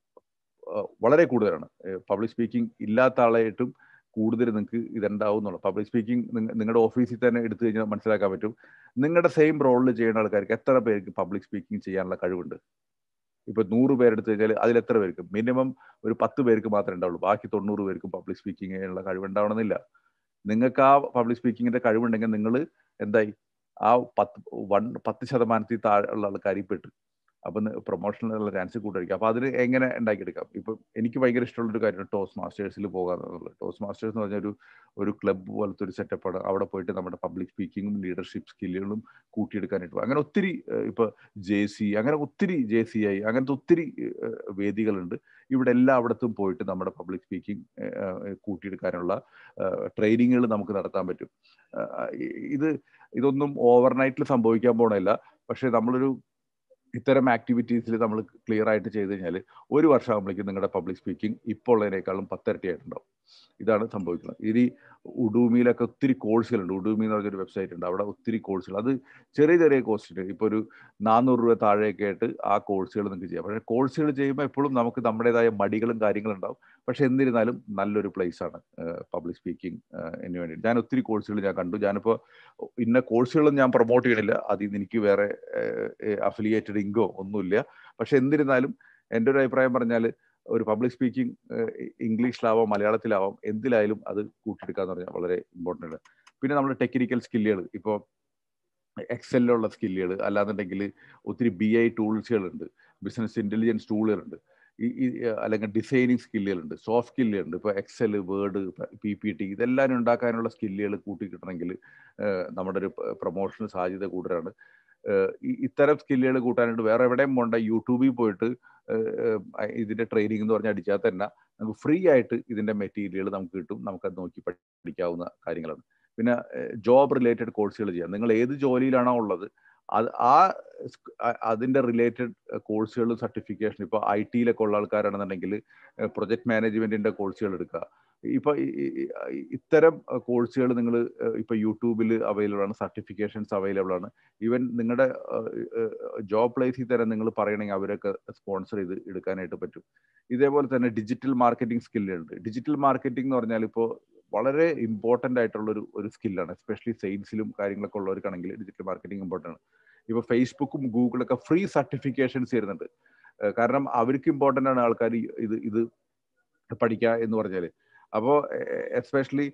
വളരെ കൂടുതലാണ്. പബ്ലിക് സ്പീക്കിംഗ് ഇല്ലാത്ത ആളായിട്ടും കൂടുതൽ നിങ്ങൾക്ക് ഇതുണ്ടാവും എന്നുള്ളത്. പബ്ലിക് സ്പീക്കിംഗ് നിങ്ങളുടെ ഓഫീസിൽ തന്നെ എടുത്തു കഴിഞ്ഞാൽ മനസ്സിലാക്കാൻ പറ്റും. നിങ്ങളുടെ സെയിം റോളിൽ ചെയ്യുന്ന ആൾക്കാർക്ക് എത്ര പേർക്ക് പബ്ലിക് സ്പീക്കിംഗ് ചെയ്യാനുള്ള കഴിവുണ്ട്. ഇപ്പൊ നൂറ് പേരെടുത്ത് കഴിഞ്ഞാൽ അതിൽ എത്ര പേർക്ക്, മിനിമം ഒരു പത്ത് പേർക്ക് മാത്രമേ ഉണ്ടാവുള്ളൂ. ബാക്കി തൊണ്ണൂറ് പേർക്കും പബ്ലിക് സ്പീക്കിംഗ് ചെയ്യാനുള്ള കഴിവുണ്ടാവണമെന്നില്ല. നിങ്ങൾക്ക് ആ പബ്ലിക് സ്പീക്കിങ്ങിന്റെ കഴിവുണ്ടെങ്കിൽ നിങ്ങൾ എന്തായി ആ പത്ത് വൺ പത്ത് ശതമാനത്തിൽ താഴെയുള്ള ആൾക്കാരിൽ പെട്ട്. അപ്പം പ്രൊമോഷനുള്ള ചാൻസ് കൂടുതലായിരിക്കും. അപ്പോൾ അതിന് എങ്ങനെ ഉണ്ടാക്കിയെടുക്കാം? ഇപ്പം എനിക്ക് ഭയങ്കര ഇഷ്ടമുള്ളൊരു കാര്യമാണ് ടോസ്റ്റ് മാസ്റ്റേഴ്സിൽ പോകാന്നുള്ളത്. ടോസ്റ്റ് മാസ്റ്റേഴ്സ് എന്ന് പറഞ്ഞാൽ ഒരു ഒരു ക്ലബ്ബ് പോലത്തെ ഒരു സെറ്റപ്പാണ്. അവിടെ പോയിട്ട് നമ്മുടെ പബ്ലിക് സ്പീക്കിങ്ങും ലീഡർഷിപ്പ് സ്കില്ലുകളും കൂട്ടിയെടുക്കാനായിട്ട് അങ്ങനെ ഒത്തിരി ഇപ്പോൾ ജെ സി അങ്ങനെ ഒത്തിരി ജെ സി ഐ അങ്ങനത്തെ ഒത്തിരി വേദികളുണ്ട്. ഇവിടെ എല്ലായിടത്തും പോയിട്ട് നമ്മുടെ പബ്ലിക് സ്പീക്കിംഗ് കൂട്ടിയെടുക്കാനുള്ള ട്രെയിനിങ്ങുകൾ നമുക്ക് നടത്താൻ പറ്റും. ഇത് ഇതൊന്നും ഓവർനൈറ്റിൽ സംഭവിക്കാൻ പോകണില്ല. പക്ഷേ നമ്മളൊരു ഇത്തരം ആക്ടിവിറ്റീസിൽ നമ്മൾ ക്ലിയർ ആയിട്ട് ചെയ്ത് കഴിഞ്ഞാൽ ഒരു വർഷമാകുമ്പോഴേക്കും നിങ്ങളുടെ പബ്ലിക് സ്പീക്കിംഗ് ഇപ്പോൾ ഉള്ളതിനേക്കാളും പത്തിരട്ടിയായിട്ടുണ്ടാവും. ഇതാണ് സംഭവിക്കുന്നത്. ഇനി ഉഡൂമിയിലൊക്കെ ഒത്തിരി കോഴ്സുകളുണ്ട്. ഉഡൂമി എന്ന് പറഞ്ഞൊരു വെബ്സൈറ്റ് ഉണ്ട്. അവിടെ ഒത്തിരി കോഴ്സുകൾ, അത് ചെറിയ ചെറിയ കോഴ്സിന് ഇപ്പോൾ ഒരു നാനൂറ് രൂപ താഴെയൊക്കെ ആയിട്ട് ആ കോഴ്സുകൾ നിങ്ങൾക്ക് ചെയ്യാം. പക്ഷേ കോഴ്സുകൾ ചെയ്യുമ്പോൾ എപ്പോഴും നമുക്ക് നമ്മുടേതായ മടികളും കാര്യങ്ങളും ഉണ്ടാവും. പക്ഷെ എന്നിരുന്നാലും നല്ലൊരു പ്ലേസാണ് പബ്ലിക് സ്പീക്കിംഗ് എന്ന് വേണ്ടി. ഞാൻ ഒത്തിരി കോഴ്സുകൾ ഞാൻ കണ്ടു. ഞാനിപ്പോൾ ഇന്ന കോഴ്സുകളും ഞാൻ പ്രൊമോട്ട് ചെയ്യണില്ല. അതിൽ നിന്ന് എനിക്ക് വേറെ അഫിലിയേറ്റഡ് ഇൻകോ ഒന്നുമില്ല. പക്ഷെ എന്നിരുന്നാലും എൻ്റെ ഒരു അഭിപ്രായം പറഞ്ഞാൽ ഒരു പബ്ലിക് സ്പീക്കിംഗ് ഇംഗ്ലീഷിലാവാം മലയാളത്തിലാവാം എന്തിലായാലും അത് കൂട്ടിയെടുക്കാന്ന് പറഞ്ഞാൽ വളരെ ഇമ്പോർട്ടൻ്റ് ആണ്. പിന്നെ നമ്മുടെ ടെക്നിക്കൽ സ്കില്ലുകൾ, ഇപ്പോൾ എക്സലിലുള്ള സ്കില്ലുകൾ, അല്ലാന്നുണ്ടെങ്കിൽ ഒത്തിരി ബി ഐ ടൂൾസുകളുണ്ട്, ബിസിനസ് ഇൻ്റലിജൻസ് ടൂളുകളുണ്ട്, ഈ അല്ലെങ്കിൽ ഡിസൈനിങ് സ്കില്ലുകളുണ്ട്, സോഫ്റ്റ് സ്കില്ലുകളുണ്ട്. ഇപ്പോൾ Excel, Word, P P T ഇതെല്ലാം ഉണ്ടാക്കാനുള്ള സ്കില്ലുകൾ കൂട്ടി കിട്ടണമെങ്കിൽ നമ്മുടെ ഒരു പ്രൊമോഷന് സാധ്യത കൂടുതലാണ്. ഇത്തരം സ്കില്ലുകൾ കൂട്ടാനായിട്ട് വേറെ എവിടെയും പോകണ്ട, യൂട്യൂബിൽ പോയിട്ട് ഇതിൻ്റെ ട്രെയിനിങ് എന്ന് പറഞ്ഞാൽ അടിച്ചാൽ തന്നെ നമുക്ക് ഫ്രീ ആയിട്ട് ഇതിൻ്റെ മെറ്റീരിയൽ നമുക്ക് കിട്ടും. നമുക്കത് നോക്കി പഠിക്കാവുന്ന കാര്യങ്ങളാണ്. പിന്നെ ജോബ് റിലേറ്റഡ് കോഴ്സുകൾ ചെയ്യാം. നിങ്ങൾ ഏത് ജോലിയിലാണോ ഉള്ളത് അത് ആ അതിൻ്റെ റിലേറ്റഡ് കോഴ്സുകളും സർട്ടിഫിക്കേഷൻ, ഇപ്പോൾ ഐ ടിയിലൊക്കെ ഉള്ള ആൾക്കാരാണെന്നുണ്ടെങ്കിൽ പ്രൊജക്ട് മാനേജ്മെൻറ്റിൻ്റെ കോഴ്സുകൾ എടുക്കുക. ഇപ്പോൾ ഇത്തരം കോഴ്സുകൾ നിങ്ങൾ ഇപ്പോൾ യൂട്യൂബിൽ അവൈലബിൾ ആണ്, സർട്ടിഫിക്കേഷൻസ് അവൈലബിൾ ആണ്. ഈവൻ നിങ്ങളുടെ ജോബ് പ്ലേസിൽ തന്നെ നിങ്ങൾ പറയണമെങ്കിൽ അവരൊക്കെ സ്പോൺസർ ചെയ്ത് എടുക്കാനായിട്ട് പറ്റും. ഇതേപോലെ തന്നെ ഡിജിറ്റൽ മാർക്കറ്റിംഗ് സ്കില്ലുണ്ട്. ഡിജിറ്റൽ മാർക്കറ്റിംഗ് എന്ന് പറഞ്ഞാൽ ഇപ്പോൾ വളരെ ഇമ്പോർട്ടൻ്റ് ആയിട്ടുള്ളൊരു ഒരു സ്കില്ലാണ്. എസ്പെഷ്യലി സെയിൽസിലും കാര്യങ്ങളൊക്കെ ഉള്ളവർക്കാണെങ്കിൽ ഡിജിറ്റൽ മാർക്കറ്റിംഗ് ഇമ്പോർട്ടൻ്റ് ആണ്. ഇപ്പോൾ ഫേസ്ബുക്കും ഗൂഗിളൊക്കെ ഫ്രീ സർട്ടിഫിക്കേഷൻസ് തരുന്നുണ്ട്. കാരണം അവർക്ക് ഇമ്പോർട്ടൻ്റ് ആണ് ആൾക്കാർ ഇത് ഇത് പഠിക്കുക എന്ന് പറഞ്ഞാൽ. അപ്പോൾ എസ്പെഷ്യലി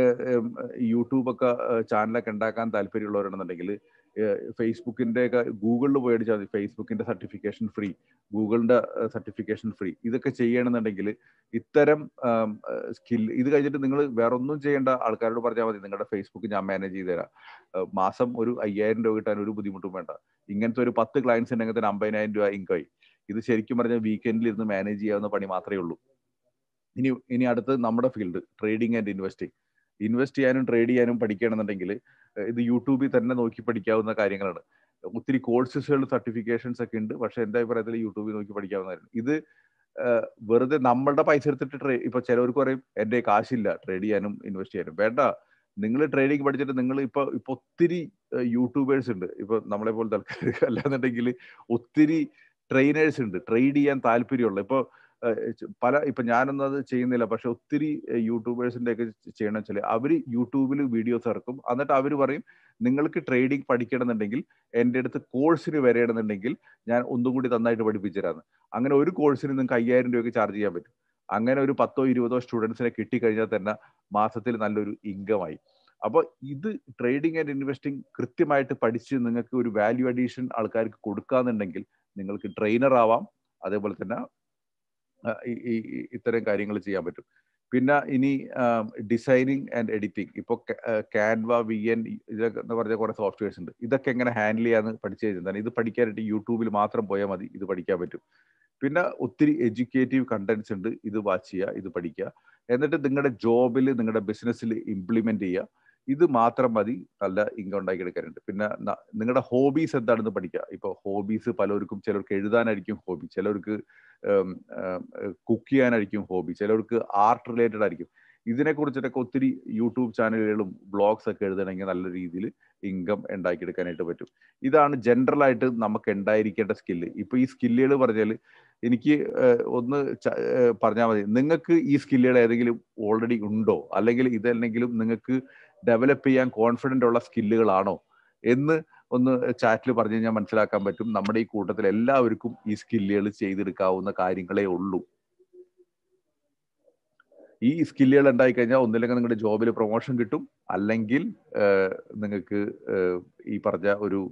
യൂട്യൂബൊക്കെ ചാനലൊക്കെ ഉണ്ടാക്കാൻ താല്പര്യമുള്ളവരാണെന്നുണ്ടെങ്കിൽ ഫേസ്ബുക്കിൻ്റെ ഒക്കെ ഗൂഗിളിൽ പോയി അടിച്ചാൽ മതി. ഫേസ്ബുക്കിൻ്റെ സർട്ടിഫിക്കേഷൻ ഫ്രീ, ഗൂഗിളിൻ്റെ സർട്ടിഫിക്കേഷൻ ഫ്രീ. ഇതൊക്കെ ചെയ്യണമെന്നുണ്ടെങ്കിൽ ഇത്തരം സ്കിൽ ഇത് കഴിഞ്ഞിട്ട് നിങ്ങൾ വേറെ ഒന്നും ചെയ്യേണ്ട, ആൾക്കാരോട് പറഞ്ഞാൽ മതി നിങ്ങളുടെ ഫേസ്ബുക്ക് ഞാൻ മാനേജ് ചെയ്ത് തരാം, മാസം ഒരു അയ്യായിരം രൂപ കിട്ടാൻ ഒരു ബുദ്ധിമുട്ടും വേണ്ട. ഇങ്ങനത്തെ ഒരു പത്ത് ക്ലയൻസ് ഉണ്ടെങ്കിൽ തന്നെ അമ്പതിനായിരം രൂപ ഇൻകമായി. ഇത് ശരിക്കും പറഞ്ഞാൽ വീക്കെൻഡിൽ ഇരുന്ന് മാനേജ് ചെയ്യാവുന്ന പണി മാത്രമേ ഉള്ളൂ. ഇനി ഇനി അടുത്ത് നമ്മുടെ field trading and investing. Invest ചെയ്യാനും ട്രേഡ് ചെയ്യാനും പഠിക്കുകയാണെന്നുണ്ടെങ്കിൽ ഇത് യൂട്യൂബിൽ തന്നെ നോക്കി പഠിക്കാവുന്ന കാര്യങ്ങളാണ്. ഒത്തിരി കോഴ്സുകൾ സർട്ടിഫിക്കേഷൻസ് ഒക്കെ ഉണ്ട്. പക്ഷെ എൻ്റെ അഭിപ്രായത്തിൽ യൂട്യൂബിൽ നോക്കി പഠിക്കാവുന്നതായിരുന്നു. ഇത് വെറുതെ നമ്മളുടെ പൈസ എടുത്തിട്ട് ട്രേ ഇപ്പോൾ ചിലവർക്ക് പറയും എൻ്റെ കാശില്ല ട്രേഡ് ചെയ്യാനും ഇൻവെസ്റ്റ് ചെയ്യാനും. വേണ്ട, നിങ്ങൾ ട്രേഡിംഗ് പഠിച്ചിട്ട് നിങ്ങൾ ഇപ്പോൾ ഇപ്പോൾ ഒത്തിരി യൂട്യൂബേഴ്സ് ഉണ്ട്. ഇപ്പോൾ നമ്മളെ പോലത്തെ ആൾക്കാർ അല്ലാന്നുണ്ടെങ്കിൽ ഒത്തിരി ട്രെയിനേഴ്സ് ഉണ്ട്, ട്രേഡ് ചെയ്യാൻ താല്പര്യമുള്ള. ഇപ്പോൾ പല ഇപ്പം ഞാനൊന്നും അത് ചെയ്യുന്നില്ല, പക്ഷെ ഒത്തിരി യൂട്യൂബേഴ്സിൻ്റെ ഒക്കെ ചെയ്യണം വെച്ചാൽ അവർ യൂട്യൂബിൽ വീഡിയോസ് ഇറക്കും. എന്നിട്ട് അവർ പറയും നിങ്ങൾക്ക് ട്രേഡിംഗ് പഠിക്കണമെന്നുണ്ടെങ്കിൽ എൻ്റെ അടുത്ത് കോഴ്സിന് വരണമെന്നുണ്ടെങ്കിൽ ഞാൻ ഒന്നും കൂടി നന്നായിട്ട് പഠിപ്പിച്ചു തരാമെന്ന്. അങ്ങനെ ഒരു കോഴ്സിന് നിങ്ങൾക്ക് അയ്യായിരം രൂപയ്ക്ക് ചാർജ് ചെയ്യാൻ പറ്റും. അങ്ങനെ ഒരു പത്തോ ഇരുപതോ സ്റ്റുഡൻസിനെ കിട്ടിക്കഴിഞ്ഞാൽ തന്നെ മാസത്തിൽ നല്ലൊരു ഇൻകമായി. അപ്പോൾ ഇത് ട്രേഡിംഗ് ആൻഡ് ഇൻവെസ്റ്റിംഗ് കൃത്യമായിട്ട് പഠിച്ച് നിങ്ങൾക്ക് ഒരു വാല്യൂ അഡീഷൻ ആൾക്കാർക്ക് കൊടുക്കാന്നുണ്ടെങ്കിൽ നിങ്ങൾക്ക് ട്രെയിനർ ആവാം. അതേപോലെ തന്നെ ഈ ഇത്തരം കാര്യങ്ങൾ ചെയ്യാൻ പറ്റും. പിന്നെ ഇനി ഡിസൈനിങ് ആൻഡ് എഡിറ്റിംഗ്, ഇപ്പോൾ ക്യാൻവ, വി എൻ ഇതൊക്കെ എന്ന് പറഞ്ഞ കുറേ സോഫ്റ്റ്വെയർസ് ഉണ്ട്. ഇതൊക്കെ എങ്ങനെ ഹാൻഡിൽ ചെയ്യാന്ന് പഠിച്ചു കഴിഞ്ഞാൽ ഇത് പഠിക്കാനായിട്ട് യൂട്യൂബിൽ മാത്രം പോയാൽ മതി, ഇത് പഠിക്കാൻ പറ്റും. പിന്നെ ഒത്തിരി എഡ്യൂക്കേറ്റീവ് കണ്ടന്റ്സ് ഉണ്ട്, ഇത് വാച്ച് ചെയ്യുക, ഇത് പഠിക്കുക. എന്നിട്ട് നിങ്ങളുടെ ജോബിൽ നിങ്ങളുടെ ബിസിനസ്സിൽ ഇംപ്ലിമെന്റ് ചെയ്യുക. ഇത് മാത്രം മതി നല്ല ഇൻകം ഉണ്ടാക്കിയെടുക്കാനുണ്ട്. പിന്നെ നിങ്ങളുടെ ഹോബീസ് എന്താണെന്ന് പഠിക്കുക. ഇപ്പോൾ ഹോബീസ് പലർക്കും, ചിലർക്ക് എഴുതാനായിരിക്കും ഹോബി, ചിലർക്ക് കുക്ക് ചെയ്യാനായിരിക്കും ഹോബി, ചിലർക്ക് ആർട്ട് റിലേറ്റഡ് ആയിരിക്കും. ഇതിനെക്കുറിച്ചിട്ടൊക്കെ ഒത്തിരി യൂട്യൂബ് ചാനലുകളും ബ്ലോഗ്സ് ഒക്കെ എഴുതണമെങ്കിൽ നല്ല രീതിയിൽ ഇൻകം ഉണ്ടാക്കിയെടുക്കാനായിട്ട് പറ്റും. ഇതാണ് ജനറൽ ആയിട്ട് നമുക്ക് ഉണ്ടായിരിക്കേണ്ട സ്കില്ല്. ഇപ്പൊ ഈ സ്കില്ലുകൾ പറഞ്ഞാൽ എനിക്ക് ഒന്ന് പറഞ്ഞാൽ മതി, നിങ്ങൾക്ക് ഈ സ്കില്ലുകൾ ഏതെങ്കിലും ഓൾറെഡി ഉണ്ടോ, അല്ലെങ്കിൽ ഇതല്ലെങ്കിലും നിങ്ങൾക്ക് ഡെവലപ്പ് ചെയ്യാൻ കോൺഫിഡൻ്റ് ഉള്ള സ്കില്ലുകളാണോ എന്ന് ഒന്ന് ചാറ്റിൽ പറഞ്ഞു കഴിഞ്ഞാൽ മനസ്സിലാക്കാൻ പറ്റും. നമ്മുടെ ഈ കൂട്ടത്തിൽ എല്ലാവർക്കും ഈ സ്കില്ലുകൾ ചെയ്തെടുക്കാവുന്ന കാര്യങ്ങളേ ഉള്ളൂ. ഈ സ്കില്ലുകൾ ഉണ്ടായിക്കഴിഞ്ഞാൽ ഒന്നില്ലെങ്കിൽ നിങ്ങളുടെ ജോബിൽ പ്രൊമോഷൻ കിട്ടും, അല്ലെങ്കിൽ നിങ്ങൾക്ക് ഈ പറഞ്ഞ ഒരു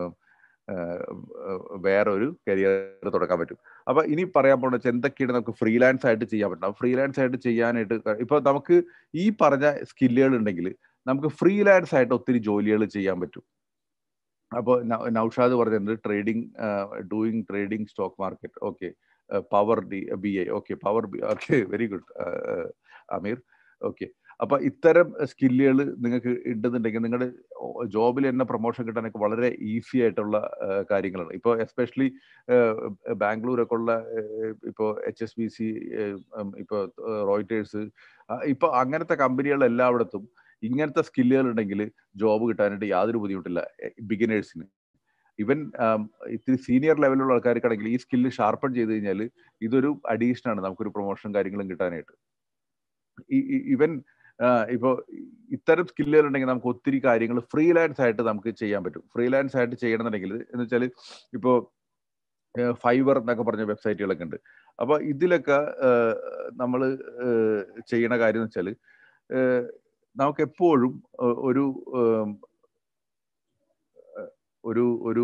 വേറെ ഒരു കരിയർ തുടങ്ങാൻ പറ്റും. അപ്പൊ ഇനി പറയാൻ പോകുന്ന വെച്ചാൽ എന്തൊക്കെയാണ് നമുക്ക് ഫ്രീലാൻസ് ആയിട്ട് ചെയ്യാൻ പറ്റും. ഫ്രീലാൻസ് ആയിട്ട് ചെയ്യാനായിട്ട് ഇപ്പൊ നമുക്ക് ഈ പറഞ്ഞ സ്കില്ലുകൾ ഉണ്ടെങ്കിൽ നമുക്ക് ഫ്രീലാൻസ് ആയിട്ട് ഒത്തിരി ജോലികൾ ചെയ്യാൻ പറ്റും. അപ്പോൾ നൗഷാദ് പറഞ്ഞിട്ടുണ്ട് trading, doing trading stock market, okay. Power D B I, okay. Power B okay, very good Ameer, okay. അപ്പൊ ഇത്തരം സ്കില്ലുകൾ നിങ്ങൾക്ക് ഉണ്ടെന്നുണ്ടെങ്കിൽ നിങ്ങളുടെ ജോബിൽ തന്നെ പ്രൊമോഷൻ കിട്ടാനൊക്കെ വളരെ ഈസി ആയിട്ടുള്ള കാര്യങ്ങളാണ്. ഇപ്പോൾ എസ്പെഷ്യലി ബാംഗ്ലൂരൊക്കെ ഉള്ള ഇപ്പോൾ എച്ച് എസ് ബി സി, ഇപ്പോൾ റോയിറ്റേഴ്സ്, ഇപ്പോൾ അങ്ങനത്തെ കമ്പനികൾ എല്ലായിടത്തും ഇങ്ങനത്തെ സ്കില്ലുകൾ ഉണ്ടെങ്കിൽ ജോബ് കിട്ടാനായിട്ട് യാതൊരു ബുദ്ധിമുട്ടില്ല ബിഗിനേഴ്സിന്. ഇവൻ ഇത്തിരി സീനിയർ ലെവലിലുള്ള ആൾക്കാർക്കാണെങ്കിൽ ഈ സ്കില്ല് ഷാർപ്പൺ ചെയ്ത് കഴിഞ്ഞാൽ ഇതൊരു അഡീഷനാണ് നമുക്കൊരു പ്രൊമോഷൻ കാര്യങ്ങളും കിട്ടാനായിട്ട്. ഇവൻ ഇപ്പോൾ ഇത്തരം സ്കില്ലുകൾ ഉണ്ടെങ്കിൽ നമുക്ക് ഒത്തിരി കാര്യങ്ങൾ ഫ്രീലാൻസ് ആയിട്ട് നമുക്ക് ചെയ്യാൻ പറ്റും. ഫ്രീലാൻസ് ആയിട്ട് ചെയ്യണമെന്നുണ്ടെങ്കിൽ എന്ന് വെച്ചാൽ ഇപ്പോൾ ഫൈവർ എന്നൊക്കെ പറഞ്ഞ വെബ്സൈറ്റുകളൊക്കെ ഉണ്ട്. അപ്പോൾ ഇതിലൊക്കെ നമ്മൾ ചെയ്യണ കാര്യം എന്ന് വെച്ചാൽ നമുക്ക് എപ്പോഴും ഒരു ഒരു ഒരു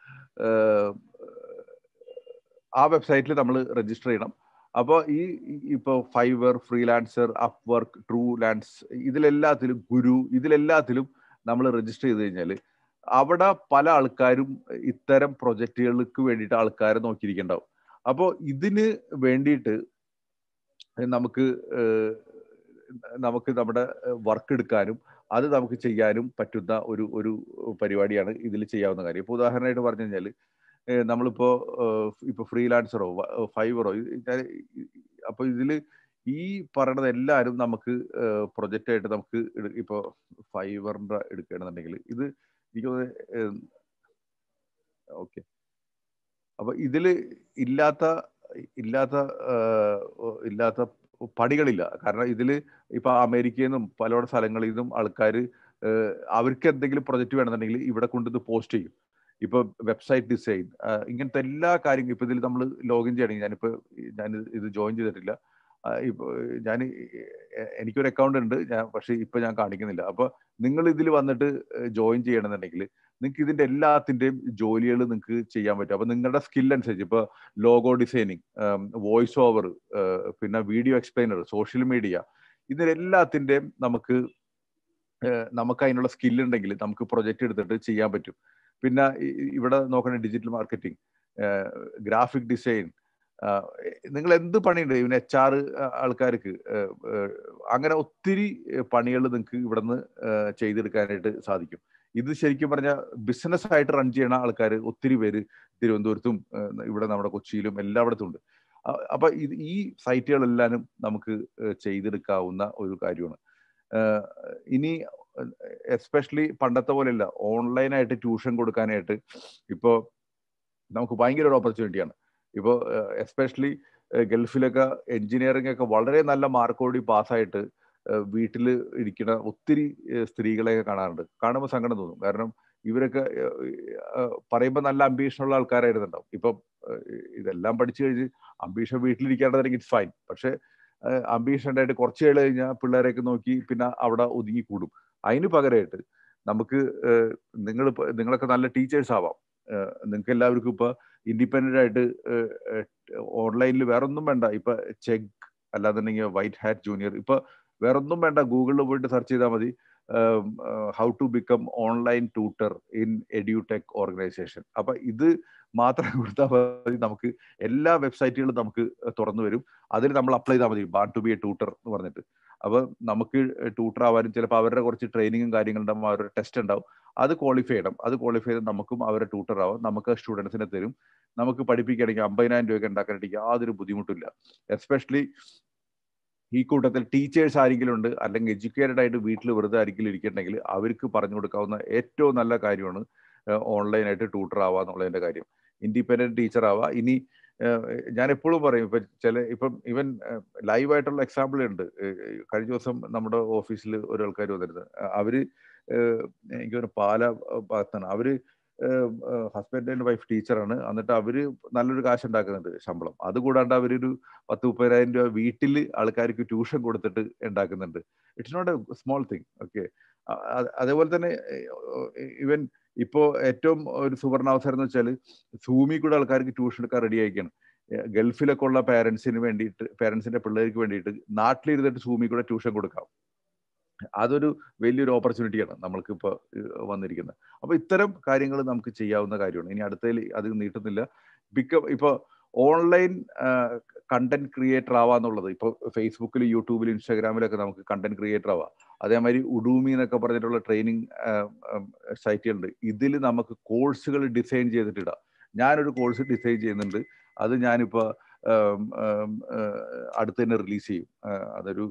ആ വെബ്സൈറ്റിൽ നമ്മൾ രജിസ്റ്റർ ചെയ്യണം. അപ്പോൾ ഈ ഇപ്പോൾ Fiverr, Freelancer, Upwork, Truelancer, ഇതിലെല്ലാത്തിലും ഗുരു, ഇതിലെല്ലാത്തിലും നമ്മൾ രജിസ്റ്റർ ചെയ്ത് കഴിഞ്ഞാൽ അവിടെ പല ആൾക്കാരും ഇത്തരം പ്രൊജക്റ്റുകൾക്ക് വേണ്ടിയിട്ട് ആൾക്കാരെ നോക്കിയിരിക്കുന്നുണ്ടാവും. അപ്പോൾ ഇതിന് വേണ്ടിയിട്ട് നമുക്ക് നമുക്ക് നമ്മുടെ വർക്ക് എടുക്കാനും അത് നമുക്ക് ചെയ്യാനും പറ്റുന്ന ഒരു ഒരു പരിപാടിയാണ് ഇതിൽ ചെയ്യാവുന്ന കാര്യം. ഇപ്പോൾ ഉദാഹരണമായിട്ട് പറഞ്ഞു കഴിഞ്ഞാൽ നമ്മളിപ്പോ ഇപ്പൊ ഫ്രീലാൻസറോ ഫൈവറോ, അപ്പൊ ഇതില് ഈ പറയണത് എല്ലാവരും നമുക്ക് പ്രൊജക്റ്റ് ആയിട്ട് നമുക്ക് ഇപ്പൊ ഫൈവറിന്റെ എടുക്കുകയാണെന്നുണ്ടെങ്കിൽ ഇത് എനിക്ക് ഓക്കെ. അപ്പൊ ഇതില് ഇല്ലാത്ത ഇല്ലാത്ത ഇല്ലാത്ത പടികളില്ല. കാരണം ഇതില് ഇപ്പൊ അമേരിക്കയിൽ നിന്നും പല സ്ഥലങ്ങളിൽ നിന്നും ആൾക്കാർ അവർക്ക് എന്തെങ്കിലും പ്രൊജക്റ്റ് വേണമെന്നുണ്ടെങ്കിൽ ഇവിടെ കൊണ്ടിത് പോസ്റ്റ് ചെയ്യും. ഇപ്പൊ വെബ്സൈറ്റ് ഡിസൈൻ, ഇങ്ങനത്തെ എല്ലാ കാര്യങ്ങളും ഇപ്പൊ ഇതിൽ നമ്മൾ ലോഗിൻ ചെയ്യണമെങ്കിൽ, ഞാനിപ്പോ ഞാൻ ഇത് ജോയിൻ ചെയ്തിട്ടില്ല, ഇപ്പൊ ഞാൻ എനിക്കൊരു അക്കൗണ്ട് ഉണ്ട് ഞാൻ, പക്ഷെ ഇപ്പൊ ഞാൻ കാണിക്കുന്നില്ല. അപ്പൊ നിങ്ങൾ ഇതിൽ വന്നിട്ട് ജോയിൻ ചെയ്യണമെന്നുണ്ടെങ്കിൽ നിങ്ങൾക്ക് ഇതിന്റെ എല്ലാത്തിന്റെയും ജോലികൾ നിങ്ങൾക്ക് ചെയ്യാൻ പറ്റും. അപ്പൊ നിങ്ങളുടെ സ്കിൽ അനുസരിച്ച് ഇപ്പൊ ലോഗോ ഡിസൈനിങ്, വോയിസ് ഓവർ, പിന്നെ വീഡിയോ എക്സ്പ്ലെയിനർ, സോഷ്യൽ മീഡിയ, ഇതിനെല്ലാത്തിന്റെയും നമുക്ക് നമുക്ക് അതിനുള്ള സ്കില്ലുണ്ടെങ്കിൽ നമുക്ക് പ്രൊജക്റ്റ് എടുത്തിട്ട് ചെയ്യാൻ പറ്റും. പിന്നെ ഇവിടെ നോക്കണ ഡിജിറ്റൽ മാർക്കറ്റിംഗ്, ഗ്രാഫിക് ഡിസൈൻ, നിങ്ങൾ എന്ത് പണിയുണ്ട് ഇവന് എച്ച് ആർ ആൾക്കാർക്ക്, അങ്ങനെ ഒത്തിരി പണികൾ നിങ്ങൾക്ക് ഇവിടുന്ന് ചെയ്തെടുക്കാനായിട്ട് സാധിക്കും. ഇത് ശരിക്കും പറഞ്ഞാൽ ബിസിനസ് ആയിട്ട് റൺ ചെയ്യണ ആൾക്കാർ ഒത്തിരി പേര് തിരുവനന്തപുരത്തും ഇവിടെ നമ്മുടെ കൊച്ചിയിലും എല്ലായിടത്തും ഉണ്ട്. അപ്പൊ ഇത് ഈ സൈറ്റുകളെല്ലാനും നമുക്ക് ചെയ്തെടുക്കാവുന്ന ഒരു കാര്യമാണ്. ഇനി എസ്പെഷ്യലി പണ്ടത്തെ പോലെയല്ല, ഓൺലൈനായിട്ട് ട്യൂഷൻ കൊടുക്കാനായിട്ട് ഇപ്പോൾ നമുക്ക് ഭയങ്കര ഒരു ഓപ്പർച്യൂണിറ്റിയാണ്. ഇപ്പോൾ എസ്പെഷ്യലി ഗൾഫിലൊക്കെ എഞ്ചിനീയറിംഗ് ഒക്കെ വളരെ നല്ല മാർക്കോടി പാസ്സായിട്ട് വീട്ടിൽ ഇരിക്കുന്ന ഒത്തിരി സ്ത്രീകളെയൊക്കെ കാണാറുണ്ട്. കാണുമ്പോൾ സങ്കടം തോന്നും. കാരണം ഇവരൊക്കെ പറയുമ്പോൾ നല്ല അംബീഷനുള്ള ആൾക്കാരായിരുന്നുണ്ടാവും. ഇപ്പം ഇതെല്ലാം പഠിച്ചു കഴിഞ്ഞ് അംബീഷൻ വീട്ടിലിരിക്കാണ്ടെങ്കിൽ ഇറ്റ്സ് ഫൈൻ. പക്ഷേ അംബീഷൻ ഉണ്ടായിട്ട് കുറച്ച് ഏള് കഴിഞ്ഞാൽ പിള്ളേരെയൊക്കെ നോക്കി പിന്നെ അവിടെ ഒതുങ്ങിക്കൂടും. അതിന് പകരമായിട്ട് നമുക്ക് നിങ്ങൾ നിങ്ങളൊക്കെ നല്ല ടീച്ചേഴ്സ് ആവാം. നിങ്ങൾക്ക് എല്ലാവർക്കും ഇപ്പൊ ഇൻഡിപെൻഡന്റ് ആയിട്ട് ഓൺലൈനിൽ വേറെ ഒന്നും വേണ്ട. ഇപ്പൊ ചെക്ക് അല്ലാന്നുണ്ടെങ്കിൽ വൈറ്റ് ഹാറ്റ് ജൂനിയർ, ഇപ്പൊ വേറെ ഒന്നും വേണ്ട, ഗൂഗിളിൽ പോയിട്ട് സെർച്ച് ചെയ്താൽ മതി how to become online tutor in edtech organisation. അപ്പൊ ഇത് മാത്രം കൊടുത്താൽ മതി, നമുക്ക് എല്ലാ വെബ്സൈറ്റുകളും നമുക്ക് തുറന്നു വരും. അതിൽ നമ്മൾ അപ്ലൈ ചെയ്താൽ മതി want to be a tutor എന്ന് പറഞ്ഞിട്ട്. അപ്പൊ നമുക്ക് ട്യൂട്ടർ ആവാനും ചിലപ്പോൾ അവരുടെ കുറച്ച് ട്രെയിനിങ്ങും കാര്യങ്ങളുണ്ടാവും, അവരുടെ ടെസ്റ്റ് ഉണ്ടാവും, അത് ക്വാളിഫൈ ചെയ്യണം. അത് ക്വാളിഫൈ ചെയ്ത് നമുക്കും അവരെ ട്യൂട്ടർ ആവാം. നമുക്ക് സ്റ്റുഡൻസിനെ തരും. നമുക്ക് പഠിപ്പിക്കുകയാണെങ്കിൽ അമ്പതിനായിരം രൂപയൊക്കെ ഉണ്ടാക്കാനായിട്ട് യാതൊരു ബുദ്ധിമുട്ടില്ല. എസ്പെഷ്യലി ഈ കൂട്ടത്തിൽ ടീച്ചേഴ്സ് ആരെങ്കിലും ഉണ്ട്, അല്ലെങ്കിൽ എഡ്യൂക്കേറ്റഡ് ആയിട്ട് വീട്ടിൽ വെറുതെ ആരെങ്കിലും ഇരിക്കുന്നുണ്ടെങ്കിൽ അവർക്ക് പറഞ്ഞു കൊടുക്കാവുന്ന ഏറ്റവും നല്ല കാര്യമാണ് ഓൺലൈനായിട്ട് ട്യൂട്ടർ ആവുക എന്നുള്ളതിൻ്റെ കാര്യം. ഇൻഡിപെൻഡൻറ്റ് ടീച്ചർ ആവുക. ഇനി ഞാൻ എപ്പോഴും പറയും, ഇപ്പം ചില ഇപ്പം ഇവൻ ലൈവായിട്ടുള്ള എക്സാമ്പിൾ ഉണ്ട്. കഴിഞ്ഞ ദിവസം നമ്മുടെ ഓഫീസിൽ ഒരു ആൾക്കാർ വന്നിരുന്നത്, അവര് എനിക്കൊരു പാല ഭാഗത്താണ്. അവര് ഹസ്ബൻഡ് ആൻഡ് വൈഫ് ടീച്ചറാണ്. എന്നിട്ട് അവര് നല്ലൊരു കാശ് ഉണ്ടാക്കുന്നുണ്ട് ശമ്പളം. അതുകൂടാണ്ട് അവരൊരു പത്ത് മുപ്പതിനായിരം രൂപ വീട്ടിൽ ആൾക്കാർക്ക് ട്യൂഷൻ കൊടുത്തിട്ട് ഉണ്ടാക്കുന്നുണ്ട്. It's not a small thing. Okay. അതേപോലെ തന്നെ ഇവൻ ഇപ്പോ ഏറ്റവും ഒരു സുവർണാവസരം എന്ന് വെച്ചാൽ സൂമിൽ കൂടെ ആൾക്കാർക്ക് ട്യൂഷൻ എടുക്കാൻ റെഡി ആയിക്കാണ്. ഗൾഫിലൊക്കെ ഉള്ള പാരന്റ്സിന് വേണ്ടിയിട്ട്, പാരന്റ്സിന്റെ പിള്ളേർക്ക് വേണ്ടിയിട്ട് നാട്ടിലിരുന്നിട്ട് സൂമിൽ കൂടെ ട്യൂഷൻ കൊടുക്കാം. അതൊരു വലിയൊരു ഓപ്പർച്യൂണിറ്റിയാണ് നമ്മൾക്ക് ഇപ്പോൾ വന്നിരിക്കുന്നത്. അപ്പോൾ ഇത്തരം കാര്യങ്ങൾ നമുക്ക് ചെയ്യാവുന്ന കാര്യമാണ്. ഇനി അടുത്തതിൽ അത് നീട്ടുന്നില്ല. ബിക്കം ഇപ്പോൾ ഓൺലൈൻ കണ്ടന്റ് ക്രിയേറ്റർ ആവാന്നുള്ളത് ഇപ്പോൾ ഫേസ്ബുക്കിൽ, യൂട്യൂബിൽ, ഇൻസ്റ്റാഗ്രാമിലൊക്കെ നമുക്ക് കണ്ടന്റ് ക്രിയേറ്റർ ആവാം. അതേമാതിരി ഉഡൂമി എന്നൊക്കെ പറഞ്ഞിട്ടുള്ള ട്രെയിനിങ് സൈറ്റുകളുണ്ട്. ഇതിൽ നമുക്ക് കോഴ്സുകൾ ഡിസൈൻ ചെയ്തിട്ടിടാം. ഞാനൊരു കോഴ്സ് ഡിസൈൻ ചെയ്യുന്നുണ്ട്. അത് ഞാനിപ്പോൾ അടുത്ത് തന്നെ റിലീസ് ചെയ്യും. അതൊരു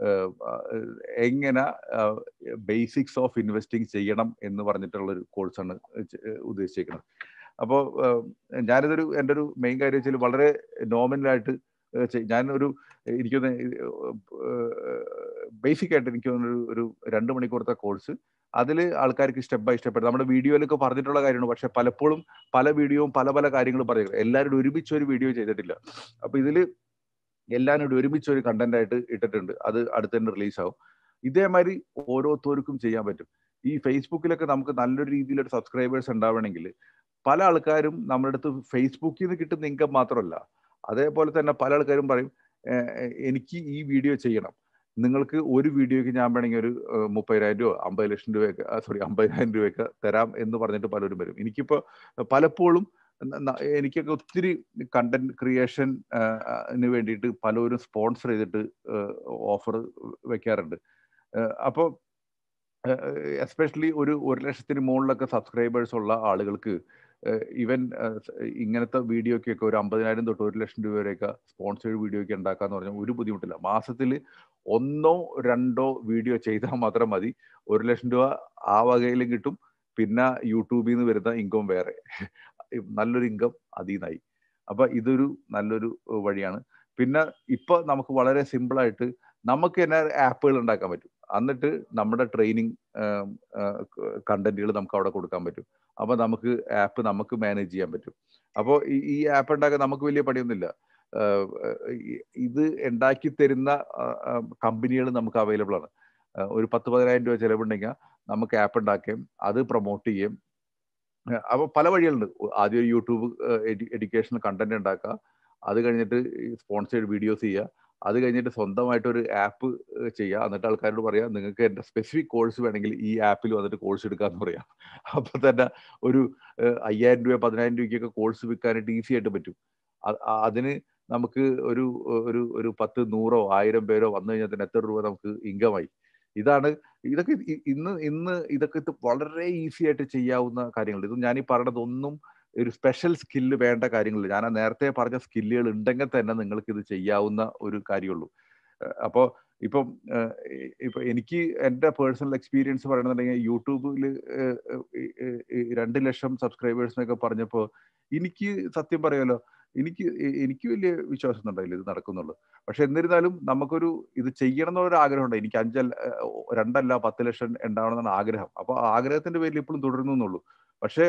എങ്ങനെ ബേസിക്സ് ഓഫ് ഇൻവെസ്റ്റിംഗ് ചെയ്യണം എന്ന് പറഞ്ഞിട്ടുള്ളൊരു കോഴ്സാണ് ഉദ്ദേശിച്ചിരിക്കുന്നത്. അപ്പോൾ ഞാനിതൊരു എൻ്റെ ഒരു മെയിൻ കാര്യം വെച്ചാൽ വളരെ നോമിനലായിട്ട് ഞാനൊരു എനിക്കൊന്ന് ബേസിക് ആയിട്ട് എനിക്ക് ഒരു ഒരു രണ്ട് മണിക്കൂറത്തെ കോഴ്സ്, അതിൽ ആൾക്കാർക്ക് സ്റ്റെപ്പ് ബൈ സ്റ്റെപ്പ് നമ്മുടെ വീഡിയോയിലൊക്കെ പറഞ്ഞിട്ടുള്ള കാര്യമാണ്. പക്ഷെ പലപ്പോഴും പല വീഡിയോയും പല പല കാര്യങ്ങൾ പറയുന്നത്, എല്ലാവരും ഒരുമിച്ച് ഒരു വീഡിയോ ചെയ്തിട്ടില്ല. അപ്പോൾ ഇതിൽ എല്ലാവരും കൂടി ഒരുമിച്ച് ഒരു കണ്ടന്റ് ആയിട്ട് ഇട്ടിട്ടുണ്ട്. അത് അടുത്ത് തന്നെ റിലീസ് ആവും. ഇതേമാതിരി ഓരോരുത്തർക്കും ചെയ്യാൻ പറ്റും. ഈ ഫേസ്ബുക്കിലൊക്കെ നമുക്ക് നല്ലൊരു രീതിയിലൊരു സബ്സ്ക്രൈബേഴ്സ് ഉണ്ടാവണമെങ്കിൽ പല ആൾക്കാരും നമ്മുടെ അടുത്ത് ഫേസ്ബുക്കിൽ നിന്ന് കിട്ടുന്ന ഇൻകം മാത്രമല്ല, അതേപോലെ തന്നെ പല ആൾക്കാരും പറയും എനിക്ക് ഈ വീഡിയോ ചെയ്യണം, നിങ്ങൾക്ക് ഒരു വീഡിയോയ്ക്ക് ഞാൻ വേണമെങ്കിൽ ഒരു മുപ്പതിനായിരം രൂപ അമ്പത് ലക്ഷം രൂപയൊക്കെ സോറി അമ്പതിനായിരം രൂപയൊക്കെ തരാം എന്ന് പറഞ്ഞിട്ട് പലരും വരും. എനിക്കിപ്പോൾ പലപ്പോഴും എനിക്കൊക്കെ ഒത്തിരി കണ്ടന്റ് ക്രിയേഷന് വേണ്ടിയിട്ട് പലരും സ്പോൺസർ ചെയ്തിട്ട് ഓഫർ വെക്കാറുണ്ട്. അപ്പോൾ എസ്പെഷ്യലി ഒരു ഒരു ലക്ഷത്തിന് മുകളിലൊക്കെ സബ്സ്ക്രൈബേഴ്സ് ഉള്ള ആളുകൾക്ക് ഈവൻ ഇങ്ങനത്തെ വീഡിയോക്കൊക്കെ ഒരു അമ്പതിനായിരം തൊട്ട് ഒരു ലക്ഷം രൂപ വരെയൊക്കെ സ്പോൺസേഡ് വീഡിയോയ്ക്ക് ഉണ്ടാക്കാന്ന് പറഞ്ഞാൽ ഒരു ബുദ്ധിമുട്ടില്ല. മാസത്തിൽ ഒന്നോ രണ്ടോ വീഡിയോ ചെയ്താൽ മാത്രം മതി. ഒരു ലക്ഷം രൂപ ആ വകയിലും കിട്ടും. പിന്നെ യൂട്യൂബിൽ നിന്ന് വരുന്ന ഇൻകം വേറെ, നല്ലൊരു ഇൻകം അതിൽ നിന്നായി. അപ്പൊ ഇതൊരു നല്ലൊരു വഴിയാണ്. പിന്നെ ഇപ്പൊ നമുക്ക് വളരെ സിമ്പിളായിട്ട് നമുക്ക് തന്നെ ആപ്പുകൾ ഉണ്ടാക്കാൻ പറ്റും. എന്നിട്ട് നമ്മുടെ ട്രെയിനിങ് കണ്ടന്റുകൾ നമുക്ക് അവിടെ കൊടുക്കാൻ പറ്റും. അപ്പൊ നമുക്ക് ആപ്പ് നമുക്ക് മാനേജ് ചെയ്യാൻ പറ്റും. അപ്പോൾ ഈ ആപ്പ് ഉണ്ടാക്കാൻ നമുക്ക് വലിയ പണിയൊന്നുമില്ല. ഇത് ഉണ്ടാക്കി തരുന്ന കമ്പനികൾ നമുക്ക് അവൈലബിൾ ആണ്. ഒരു പത്ത് പതിനായിരം രൂപ ചിലവുണ്ടെങ്കിൽ നമുക്ക് ആപ്പ് ഉണ്ടാക്കുകയും അത് പ്രൊമോട്ട് ചെയ്യും. അപ്പോൾ പല വഴികളുണ്ട്. ആദ്യം യൂട്യൂബ് എഡ്യൂക്കേഷണൽ കണ്ടന്റ് ഉണ്ടാക്കുക, അത് കഴിഞ്ഞിട്ട് സ്പോൺസേഡ് വീഡിയോസ് ചെയ്യുക, അത് കഴിഞ്ഞിട്ട് സ്വന്തമായിട്ടൊരു ആപ്പ് ചെയ്യുക. എന്നിട്ട് ആൾക്കാരോട് പറയാം നിങ്ങൾക്ക് എൻ്റെ സ്പെസിഫിക് കോഴ്സ് വേണമെങ്കിൽ ഈ ആപ്പിൽ വന്നിട്ട് കോഴ്സ് എടുക്കാമെന്ന് പറയാം. അപ്പോൾ തന്നെ ഒരു അയ്യായിരം രൂപ പതിനായിരം രൂപയ്ക്കൊക്കെ കോഴ്സ് വിൽക്കാനായിട്ട് ഈസി ആയിട്ട് പറ്റും. അതിന് നമുക്ക് ഒരു ഒരു ഒരു പത്ത് നൂറോ ആയിരം പേരോ വന്നു കഴിഞ്ഞാൽ തന്നെ എത്ര രൂപ നമുക്ക് ഇൻകമായി. ഇതാണ് ഇതൊക്കെ ഇന്ന് ഇന്ന് ഇതൊക്കെ വളരെ ഈസി ആയിട്ട് ചെയ്യാവുന്ന കാര്യങ്ങൾ. ഇത് ഞാൻ ഈ പറയുന്നതൊന്നും ഒരു സ്പെഷ്യൽ സ്കില്ല് വേണ്ട കാര്യങ്ങളില്ല. ഞാൻ നേരത്തെ പറഞ്ഞ സ്കില്ലുകൾ ഉണ്ടെങ്കിൽ തന്നെ നിങ്ങൾക്ക് ഇത് ചെയ്യാവുന്ന ഒരു കാര്യമുള്ളൂ. അപ്പോൾ ഇപ്പം ഇപ്പം എനിക്ക് എൻ്റെ പേഴ്സണൽ എക്സ്പീരിയൻസ് പറയണമെന്നുണ്ടെങ്കിൽ യൂട്യൂബിൽ രണ്ട് ലക്ഷം സബ്സ്ക്രൈബേഴ്സിനൊക്കെ പറഞ്ഞപ്പോൾ എനിക്ക് സത്യം പറയാലോ എനിക്ക് എനിക്ക് വലിയ വിശ്വാസം ഉണ്ടായില്ല ഇത് നടക്കുന്നുള്ളൂ. പക്ഷെ എന്നിരുന്നാലും നമുക്കൊരു ഇത് ചെയ്യണം എന്നുള്ളൊരു ആഗ്രഹമുണ്ട്. എനിക്ക് അഞ്ചല്ല രണ്ടല്ല പത്ത് ലക്ഷം ഉണ്ടാവണമെന്നാണ് ആഗ്രഹം. അപ്പോൾ ആഗ്രഹത്തിന്റെ പേരിൽ ഇപ്പോഴും തുടരുന്നു എന്നുള്ളൂ. പക്ഷേ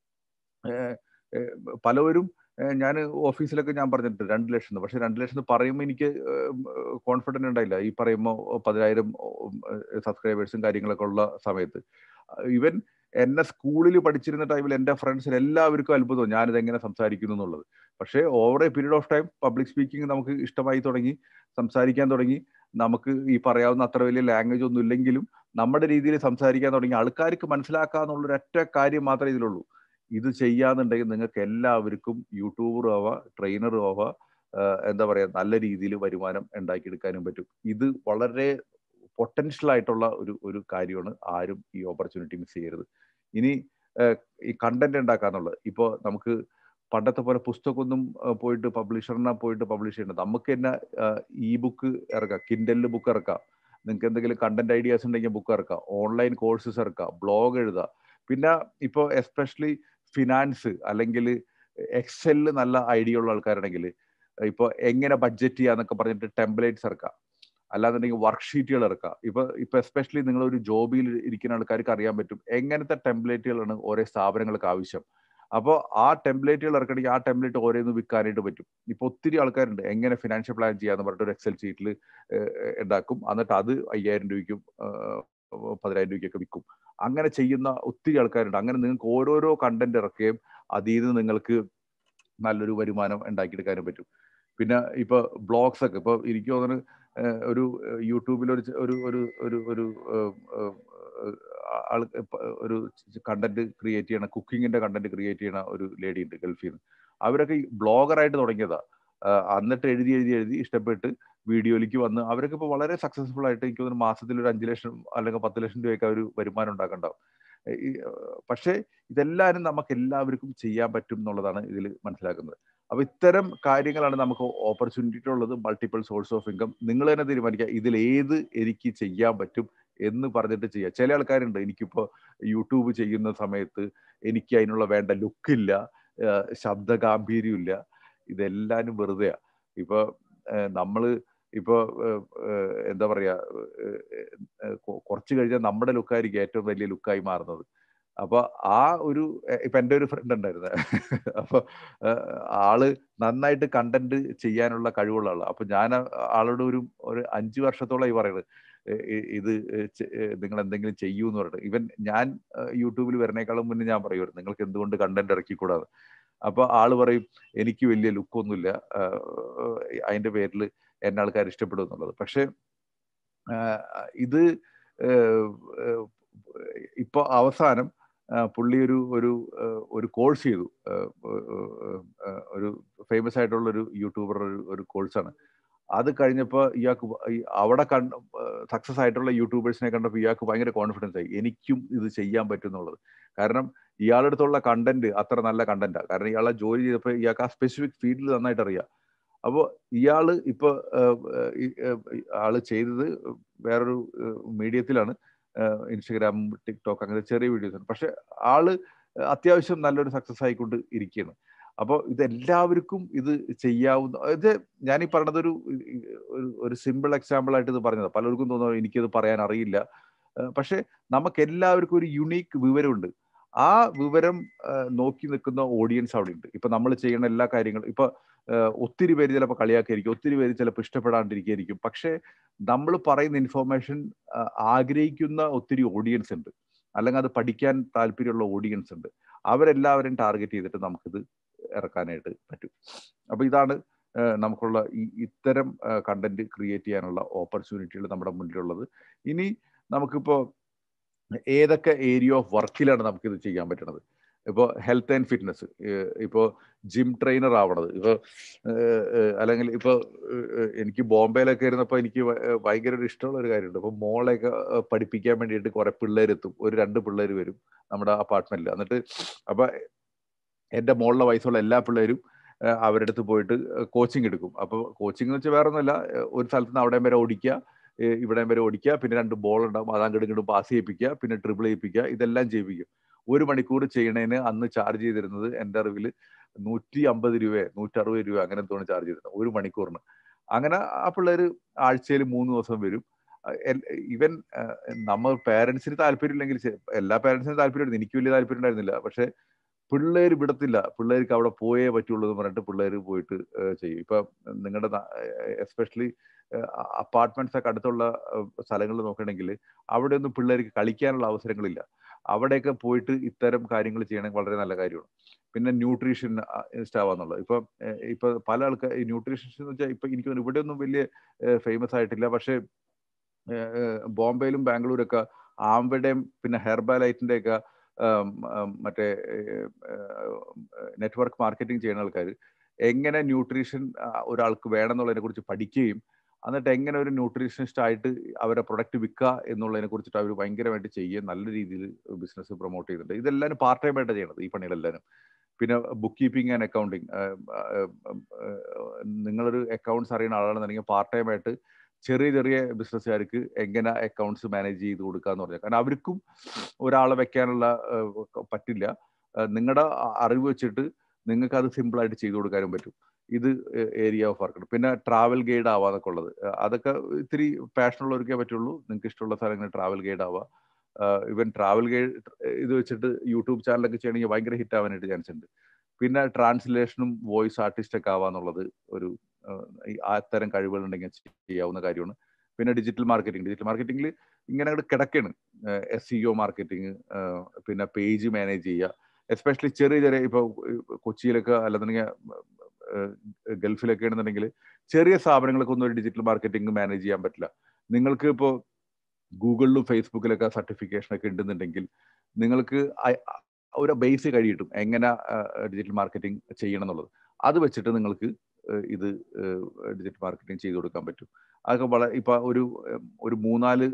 പലവരും ഞാൻ ഓഫീസിലൊക്കെ ഞാൻ പറഞ്ഞിട്ടുണ്ട് രണ്ട് ലക്ഷം എന്ന്. പക്ഷെ രണ്ട് ലക്ഷം എന്ന് പറയുമ്പോൾ എനിക്ക് കോൺഫിഡൻറ്റ് ഉണ്ടായില്ല. ഈ പറയുമ്പോൾ പതിനായിരം സബ്സ്ക്രൈബേഴ്സും കാര്യങ്ങളൊക്കെ ഉള്ള സമയത്ത് ഇവൻ എന്നെ സ്കൂളിൽ പഠിച്ചിരുന്ന ടൈമിൽ എൻ്റെ ഫ്രണ്ട്സിന് എല്ലാവർക്കും അത്ഭുതം ഞാനിത് എങ്ങനെ സംസാരിക്കുന്നു എന്നുള്ളത്. പക്ഷേ over a period of time public speaking നമുക്ക് ഇഷ്ടമായി തുടങ്ങി, സംസാരിക്കാൻ തുടങ്ങി. നമുക്ക് ഈ പറയാവുന്ന അത്ര വലിയ ലാംഗ്വേജ് ഒന്നും ഇല്ലെങ്കിലും നമ്മുടെ രീതിയിൽ സംസാരിക്കാൻ തുടങ്ങി. ആൾക്കാർക്ക് മനസ്സിലാക്കാന്നുള്ളൊരൊറ്റ കാര്യം മാത്രമേ ഇതിലുള്ളൂ. ഇത് ചെയ്യാന്നുണ്ടെങ്കിൽ നിങ്ങൾക്ക് എല്ലാവർക്കും യൂട്യൂബറും ആവാം, ട്രെയിനറും ആവാം, എന്താ പറയുക, നല്ല രീതിയിൽ വരുമാനം ഉണ്ടാക്കിയെടുക്കാനും പറ്റും. ഇത് വളരെ പൊട്ടൻഷ്യൽ ആയിട്ടുള്ള ഒരു ഒരു കാര്യമാണ്. ആരും ഈ ഓപ്പർച്യൂണിറ്റി മിസ് ചെയ്യരുത്. ഇനി ഈ കണ്ടന്റ് ഉണ്ടാക്കാന്നുള്ളത്, ഇപ്പോൾ നമുക്ക് പണ്ടത്തെ പോലെ പുസ്തകമൊന്നും പോയിട്ട് പബ്ലിഷറിനെ പോയിട്ട് പബ്ലിഷ് ചെയ്യേണ്ടത്. നമുക്ക് തന്നെ ഇ ബുക്ക് ഇറക്കാം, കിൻഡലിൽ ബുക്ക് ഇറക്കാം. നിങ്ങൾക്ക് എന്തെങ്കിലും കണ്ടന്റ് ഐഡിയാസ് ഉണ്ടെങ്കിൽ ബുക്ക് ഇറക്കാം, ഓൺലൈൻ കോഴ്സസ് ഇറക്കാം, ബ്ലോഗ് എഴുതാം. പിന്നെ ഇപ്പോൾ എസ്പെഷ്യലി ഫിനാൻസ് അല്ലെങ്കിൽ എക്സലിൽ നല്ല ഐഡിയ ഉള്ള ആൾക്കാരുണ്ടെങ്കിൽ ഇപ്പോൾ എങ്ങനെ ബഡ്ജറ്റ് ചെയ്യാന്നൊക്കെ പറഞ്ഞിട്ട് ടെംപ്ലേറ്റ്സ് ഇറക്കാം, അല്ലാന്നുണ്ടെങ്കിൽ വർക്ക്ഷീറ്റുകൾ ഇറക്കാം. ഇപ്പൊ ഇപ്പൊ എസ്പെഷ്യലി നിങ്ങൾ ഒരു ജോബിൽ ഇരിക്കുന്ന ആൾക്കാർക്ക് അറിയാൻ പറ്റും എങ്ങനത്തെ ടെംപ്ലേറ്റുകളാണ് ഓരോ സ്ഥാപനങ്ങൾക്ക് ആവശ്യം. അപ്പോൾ ആ ടെംപ്ലേറ്റുകൾ ഇറക്കണമെങ്കിൽ ആ ടെംപ്ലേറ്റ് ഓരോന്ന് വിൽക്കാനായിട്ട് പറ്റും. ഇപ്പൊ ഒത്തിരി ആൾക്കാരുണ്ട് എങ്ങനെ ഫിനാൻഷ്യൽ പ്ലാൻ ചെയ്യാന്ന് പറഞ്ഞിട്ട് ഒരു എക്സൽ ഷീറ്റിൽ ഉണ്ടാക്കും, എന്നിട്ട് അത് അയ്യായിരം രൂപയ്ക്കും പതിനായിരം രൂപയ്ക്കൊക്കെ വിൽക്കും. അങ്ങനെ ചെയ്യുന്ന ഒത്തിരി ആൾക്കാരുണ്ട്. അങ്ങനെ നിങ്ങൾക്ക് ഓരോരോ കണ്ടന്റ് ഇറക്കുകയും അതിൽ നിന്ന് നിങ്ങൾക്ക് നല്ലൊരു വരുമാനം ഉണ്ടാക്കിയെടുക്കാനും പറ്റും. പിന്നെ ഇപ്പൊ ബ്ലോഗ്സ് ഒക്കെ ഇപ്പൊ എനിക്ക് തോന്നുന്നു ഒരു യൂട്യൂബിൽ ഒരു ഒരു ഒരു ഒരു ഒരു ആൾ ഒരു കണ്ടന്റ് ക്രിയേറ്റ് ചെയ്യണ, കുക്കിങ്ങിന്റെ കണ്ടന്റ് ക്രിയേറ്റ് ചെയ്യണ ഒരു ലേഡി ഉണ്ട് ഗൾഫിൽ നിന്ന്. അവരൊക്കെ ബ്ലോഗറായിട്ട് തുടങ്ങിയതാ. എന്നിട്ട് എഴുതി എഴുതി എഴുതി ഇഷ്ടപ്പെട്ട് വീഡിയോയിലേക്ക് വന്ന് അവരൊക്കെ ഇപ്പോൾ വളരെ സക്സസ്ഫുൾ ആയിട്ട് എനിക്ക് തോന്നുന്നു മാസത്തിൽ ഒരു അഞ്ച് ലക്ഷം അല്ലെങ്കിൽ പത്ത് ലക്ഷം രൂപയൊക്കെ ഒരു വരുമാനം ഉണ്ടാക്കണ്ടാവും. പക്ഷേ ഇതെല്ലാവരും നമുക്ക് എല്ലാവർക്കും ചെയ്യാൻ പറ്റും എന്നുള്ളതാണ് ഇതിൽ മനസ്സിലാക്കുന്നത്. അപ്പൊ ഇത്തരം കാര്യങ്ങളാണ് നമുക്ക് ഓപ്പർച്യൂണിറ്റി ഉള്ളത്. മൾട്ടിപ്പിൾ സോഴ്സ് ഓഫ് ഇൻകം നിങ്ങൾ തന്നെ തീരുമാനിക്കുക ഇതിൽ ഏത് എനിക്ക് ചെയ്യാൻ പറ്റും എന്ന് പറഞ്ഞിട്ട് ചെയ്യുക. ചില ആൾക്കാരുണ്ട്, എനിക്കിപ്പോൾ യൂട്യൂബ് ചെയ്യുന്ന സമയത്ത് എനിക്ക് അതിനുള്ള വേണ്ട ലുക്കില്ല, ശബ്ദ ഗാംഭീര്യമില്ല, ഇതെല്ലാനും വെറുതെയാ. ഇപ്പൊ നമ്മള് ഇപ്പൊ എന്താ പറയാ, കുറച്ച് കഴിഞ്ഞാൽ നമ്മുടെ ലുക്കായിരിക്കും ഏറ്റവും വലിയ ലുക്കായി മാറുന്നത്. അപ്പൊ ആ ഒരു ഇപ്പൊ എൻ്റെ ഒരു ഫ്രണ്ട് ഉണ്ടായിരുന്നു. അപ്പൊ ആള് നന്നായിട്ട് കണ്ടന്റ് ചെയ്യാനുള്ള കഴിവുള്ള ആളാണ്. അപ്പൊ ഞാൻ ആളോട് ഒരു ഒരു അഞ്ചു വർഷത്തോളമായി പറയുന്നത് ഇത് നിങ്ങൾ എന്തെങ്കിലും ചെയ്യൂ എന്ന് പറഞ്ഞിട്ട്. ഇവൻ ഞാൻ യൂട്യൂബിൽ വരുന്നേക്കാളും മുന്നേ ഞാൻ പറയുമായിരുന്നു നിങ്ങൾക്ക് എന്തുകൊണ്ട് കണ്ടന്റ് ഇറക്കിക്കൂടാതെ. അപ്പൊ ആള് പറയും എനിക്ക് വലിയ ലുക്കൊന്നുമില്ല, അതിന്റെ പേരിൽ എന്നെ ആൾക്കാർ ഇഷ്ടപ്പെടും എന്നുള്ളത്. പക്ഷെ ഇത് ഇപ്പൊ അവസാനം പുള്ളി ഒരു ഒരു ഒരു കോഴ്സ് ചെയ്തു. ഒരു ഫേമസ് ആയിട്ടുള്ള ഒരു യൂട്യൂബർ ഒരു കോഴ്സാണ്. അത് കഴിഞ്ഞപ്പോൾ ഇയാൾക്ക് അവിടെ കണ്ട സക്സസ് ആയിട്ടുള്ള യൂട്യൂബേഴ്സിനെ കണ്ടപ്പോൾ ഇയാൾക്ക് ഭയങ്കര കോൺഫിഡൻസ് ആയി, എനിക്കും ഇത് ചെയ്യാൻ പറ്റും എന്നുള്ളത്. കാരണം ഇയാളുടെ അടുത്തുള്ള കണ്ടന്റ് അത്ര നല്ല കണ്ടന്റാണ്. കാരണം ഇയാളെ ജോലി ചെയ്തപ്പോൾ ഇയാൾക്ക് ആ സ്പെസിഫിക് ഫീൽഡിൽ നന്നായിട്ട് അറിയാം. അപ്പോൾ ഇയാള് ഇപ്പൊ ആള് ചെയ്തത് വേറൊരു മീഡിയത്തിലാണ്, ഇൻസ്റ്റഗ്രാം, ടിക്ടോക്ക്, അങ്ങനെ ചെറിയ വീഡിയോസ് ആണ്. പക്ഷെ ആള് അത്യാവശ്യം നല്ലൊരു സക്സസ് ആയിക്കൊണ്ട് ഇരിക്കുകയാണ്. അപ്പോൾ ഇതെല്ലാവർക്കും ഇത് ചെയ്യാവുന്ന, ഇത് ഞാനീ പറഞ്ഞത് ഒരു ഒരു സിമ്പിൾ എക്സാമ്പിൾ ആയിട്ട് ഇത് പറഞ്ഞത്. പലർക്കും തോന്നുന്നു എനിക്കത് പറയാൻ അറിയില്ല. പക്ഷെ നമുക്ക് എല്ലാവർക്കും ഒരു യുണീക്ക് വിവരമുണ്ട്. ആ വിവരം നോക്കി നിൽക്കുന്ന ഓഡിയൻസ് അവിടെ ഉണ്ട്. ഇപ്പൊ നമ്മൾ ചെയ്യുന്ന എല്ലാ കാര്യങ്ങളും ഇപ്പൊ ഒത്തിരി പേര് ചിലപ്പോൾ കളിയാക്കിയിരിക്കും, ഒത്തിരി പേര് ചിലപ്പോൾ ഇഷ്ടപ്പെടാണ്ടിരിക്കും. പക്ഷെ നമ്മൾ പറയുന്ന ഇൻഫോർമേഷൻ ആഗ്രഹിക്കുന്ന ഒത്തിരി ഓഡിയൻസ് ഉണ്ട്, അല്ലെങ്കിൽ അത് പഠിക്കാൻ താല്പര്യമുള്ള ഓഡിയൻസ് ഉണ്ട്. അവരെല്ലാവരും ടാർഗറ്റ് ചെയ്തിട്ട് നമുക്കിത് ഇറക്കാനായിട്ട് പറ്റും. അപ്പൊ ഇതാണ് നമുക്കുള്ള ഈ ഇത്തരം കണ്ടന്റ് ക്രിയേറ്റ് ചെയ്യാനുള്ള ഓപ്പർച്യൂണിറ്റികൾ നമ്മുടെ മുന്നിലുള്ളത്. ഇനി നമുക്കിപ്പോൾ ഏതൊക്കെ ഏരിയ ഓഫ് വർക്കിലാണ് നമുക്കിത് ചെയ്യാൻ പറ്റുന്നത്? ഇപ്പോൾ ഹെൽത്ത് ആൻഡ് ഫിറ്റ്നസ്, ഇപ്പോൾ ജിം ട്രെയിനർ ആവണത്, ഇപ്പോൾ അല്ലെങ്കിൽ ഇപ്പോൾ എനിക്ക് ബോംബെയിലൊക്കെ ഇരുന്നപ്പോൾ എനിക്ക് ഭയങ്കര ഒരു ഇഷ്ടമുള്ള ഒരു കാര്യമുണ്ട്. അപ്പോൾ മോളെയൊക്കെ പഠിപ്പിക്കാൻ വേണ്ടിയിട്ട് കുറെ പിള്ളേരെത്തും, ഒരു രണ്ട് പിള്ളേർ വരും നമ്മുടെ അപ്പാർട്ട്മെന്റിൽ. എന്നിട്ട് അപ്പം എൻ്റെ മോളുടെ വയസ്സുള്ള എല്ലാ പിള്ളേരും അവരുടെ അടുത്ത് പോയിട്ട് കോച്ചിങ് എടുക്കും. അപ്പോൾ കോച്ചിങ് എന്ന് വെച്ചാൽ വേറെ ഒന്നുമല്ല, ഒരു സ്ഥലത്ത് നിന്ന് അവിടെ വരെ ഓടിക്കുക, ഇവിടെ വരെ ഓടിക്കുക, പിന്നെ രണ്ട് ബോൾ ഉണ്ടാവും, അത് അങ്ങോട്ട് ഇങ്ങോട്ട് പാസ് ചെയ്യിപ്പിക്കുക, പിന്നെ ട്രിബിൾ ചെയ്യിപ്പിക്കുക, ഇതെല്ലാം ചെയ്യിപ്പിക്കും. ഒരു മണിക്കൂർ ചെയ്യണതിന് അന്ന് ചാർജ് ചെയ്തിരുന്നത് എൻ്റെ അറിവിൽ നൂറ്റി അമ്പത് രൂപ നൂറ്ററുപത് രൂപ അങ്ങനെ എന്തോന്ന് ചാർജ് ചെയ്തിരുന്നത് ഒരു മണിക്കൂറിന്. അങ്ങനെ ആ പിള്ളേർ ആഴ്ചയിൽ മൂന്ന് ദിവസം വരും. ഈവൻ നമ്മൾ പേരൻസിന് താല്പര്യമില്ലെങ്കിൽ, എല്ലാ പേരൻസിനും താല്പര്യമായിരുന്നു, എനിക്ക് വലിയ താല്പര്യം ഉണ്ടായിരുന്നില്ല, പക്ഷെ പിള്ളേർ വിടത്തില്ല, പിള്ളേർക്ക് അവിടെ പോയേ പറ്റുള്ളൂ എന്ന് പറഞ്ഞിട്ട് പിള്ളേർ പോയിട്ട് ചെയ്യും. ഇപ്പൊ നിങ്ങളുടെ എസ്പെഷ്യലി അപ്പാർട്ട്മെന്റ്സ് ഒക്കെ അടുത്തുള്ള സ്ഥലങ്ങളിൽ നോക്കണമെങ്കിൽ അവിടെ ഒന്നും പിള്ളേർക്ക് കളിക്കാനുള്ള അവസരങ്ങളില്ല. അവിടെയൊക്കെ പോയിട്ട് ഇത്തരം കാര്യങ്ങൾ ചെയ്യണമെങ്കിൽ വളരെ നല്ല കാര്യമാണ്. പിന്നെ ന്യൂട്രീഷൻ ആവാന്നുള്ളത്, ഇപ്പൊ ഇപ്പൊ പല ആൾക്കാർ ഈ ന്യൂട്രീഷൻസ് എന്ന് വെച്ചാൽ ഇപ്പൊ എനിക്ക് ഇവിടെ ഒന്നും വലിയ ഫേമസ് ആയിട്ടില്ല, പക്ഷെ ബോംബെയിലും ബാംഗ്ലൂരൊക്കെ ആംബയുടെയും പിന്നെ ഹെർബാലൈറ്റിന്റെ ഒക്കെ മറ്റേ നെറ്റ്വർക്ക് മാർക്കറ്റിംഗ് ചെയ്യുന്ന ആൾക്കാർ എങ്ങനെ ന്യൂട്രീഷൻ ഒരാൾക്ക് വേണമെന്നുള്ളതിനെ കുറിച്ച് പഠിക്കുകയും എന്നിട്ട് എങ്ങനെ ഒരു ന്യൂട്രീഷനിസ്റ്റ് ആയിട്ട് അവരെ പ്രൊഡക്റ്റ് വിൽക്കുക എന്നുള്ളതിനെ കുറിച്ചിട്ട് അവർ ഭയങ്കരമായിട്ട് ചെയ്യുക, നല്ല രീതിയിൽ ബിസിനസ് പ്രൊമോട്ട് ചെയ്യുന്നുണ്ട്. ഇതെല്ലാവരും പാർട്ട് ടൈം ആയിട്ട് ചെയ്യണത് ഈ പണികളെല്ലാവരും. പിന്നെ ബുക്ക് കീപ്പിംഗ് ആൻഡ് അക്കൗണ്ടിങ്, നിങ്ങളൊരു അക്കൗണ്ട്സ് അറിയുന്ന ആളാണെന്നുണ്ടെങ്കിൽ പാർട്ട് ടൈം ആയിട്ട് ചെറിയ ചെറിയ ബിസിനസ്സുകാർക്ക് എങ്ങനെ അക്കൗണ്ട്സ് മാനേജ് ചെയ്ത് കൊടുക്കുക എന്ന് പറഞ്ഞാൽ, കാരണം അവർക്കും ഒരാളെ വെക്കാനുള്ള പറ്റില്ല. നിങ്ങളുടെ അറിവ് വെച്ചിട്ട് നിങ്ങൾക്ക് അത് സിമ്പിളായിട്ട് ചെയ്തു കൊടുക്കാനും പറ്റും. ഇത് ഏരിയ ഓഫ് വർക്കാണ്. പിന്നെ ട്രാവൽ ഗൈഡ് ആവാന്നൊക്കെ ഉള്ളത്, അതൊക്കെ ഇത്തിരി പാഷനുള്ളവർക്കേ പറ്റുള്ളൂ. നിങ്ങൾക്ക് ഇഷ്ടമുള്ള സ്ഥലങ്ങളിൽ ട്രാവൽ ഗൈഡ് ആവാം. ഇവൻ ട്രാവൽ ഗൈഡ് ഇത് വെച്ചിട്ട് യൂട്യൂബ് ചാനലൊക്കെ ചെയ്യണമെങ്കിൽ ഭയങ്കര ഹിറ്റ് ആവാനായിട്ട് ചാൻസ് ഉണ്ട്. പിന്നെ ട്രാൻസ്ലേഷനും വോയിസ് ആർട്ടിസ്റ്റൊക്കെ ആവാന്നുള്ളത് ഒരു അത്തരം കഴിവുകളുണ്ടെങ്കിൽ ചെയ്യാവുന്ന കാര്യമാണ്. പിന്നെ ഡിജിറ്റൽ മാർക്കറ്റിംഗ്, ഡിജിറ്റൽ മാർക്കറ്റിംഗിൽ ഇങ്ങനെ അങ്ങോട്ട് കിടക്കാണ്. എസ് ഇ ഒ മാർക്കറ്റിംഗ്, പിന്നെ പേജ് മാനേജ് ചെയ്യുക, എസ്പെഷ്യലി ചെറിയ ചെറിയ ഇപ്പോൾ കൊച്ചിയിലൊക്കെ അല്ലെന്നുണ്ടെങ്കിൽ ഗൾഫിലൊക്കെ ആണെന്നുണ്ടെങ്കിൽ ചെറിയ സ്ഥാപനങ്ങൾക്ക് ഒന്നും ഒരു ഡിജിറ്റൽ മാർക്കറ്റിംഗ് മാനേജ് ചെയ്യാൻ പറ്റില്ല. നിങ്ങൾക്ക് ഇപ്പോൾ ഗൂഗിളിലും ഫേസ്ബുക്കിലൊക്കെ സർട്ടിഫിക്കേഷൻ ഒക്കെ ഉണ്ടെന്നുണ്ടെങ്കിൽ നിങ്ങൾക്ക് ഒരു ബേസ് കഴിയിട്ടും എങ്ങനെ ഡിജിറ്റൽ മാർക്കറ്റിംഗ് ചെയ്യണം എന്നുള്ളത്. അത് വെച്ചിട്ട് നിങ്ങൾക്ക് ഇത് ഡിജിറ്റൽ മാർക്കറ്റിംഗ് ചെയ്തു കൊടുക്കാൻ പറ്റും. അതൊക്കെ വളരെ ഇപ്പം ഒരു ഒരു മൂന്നാല്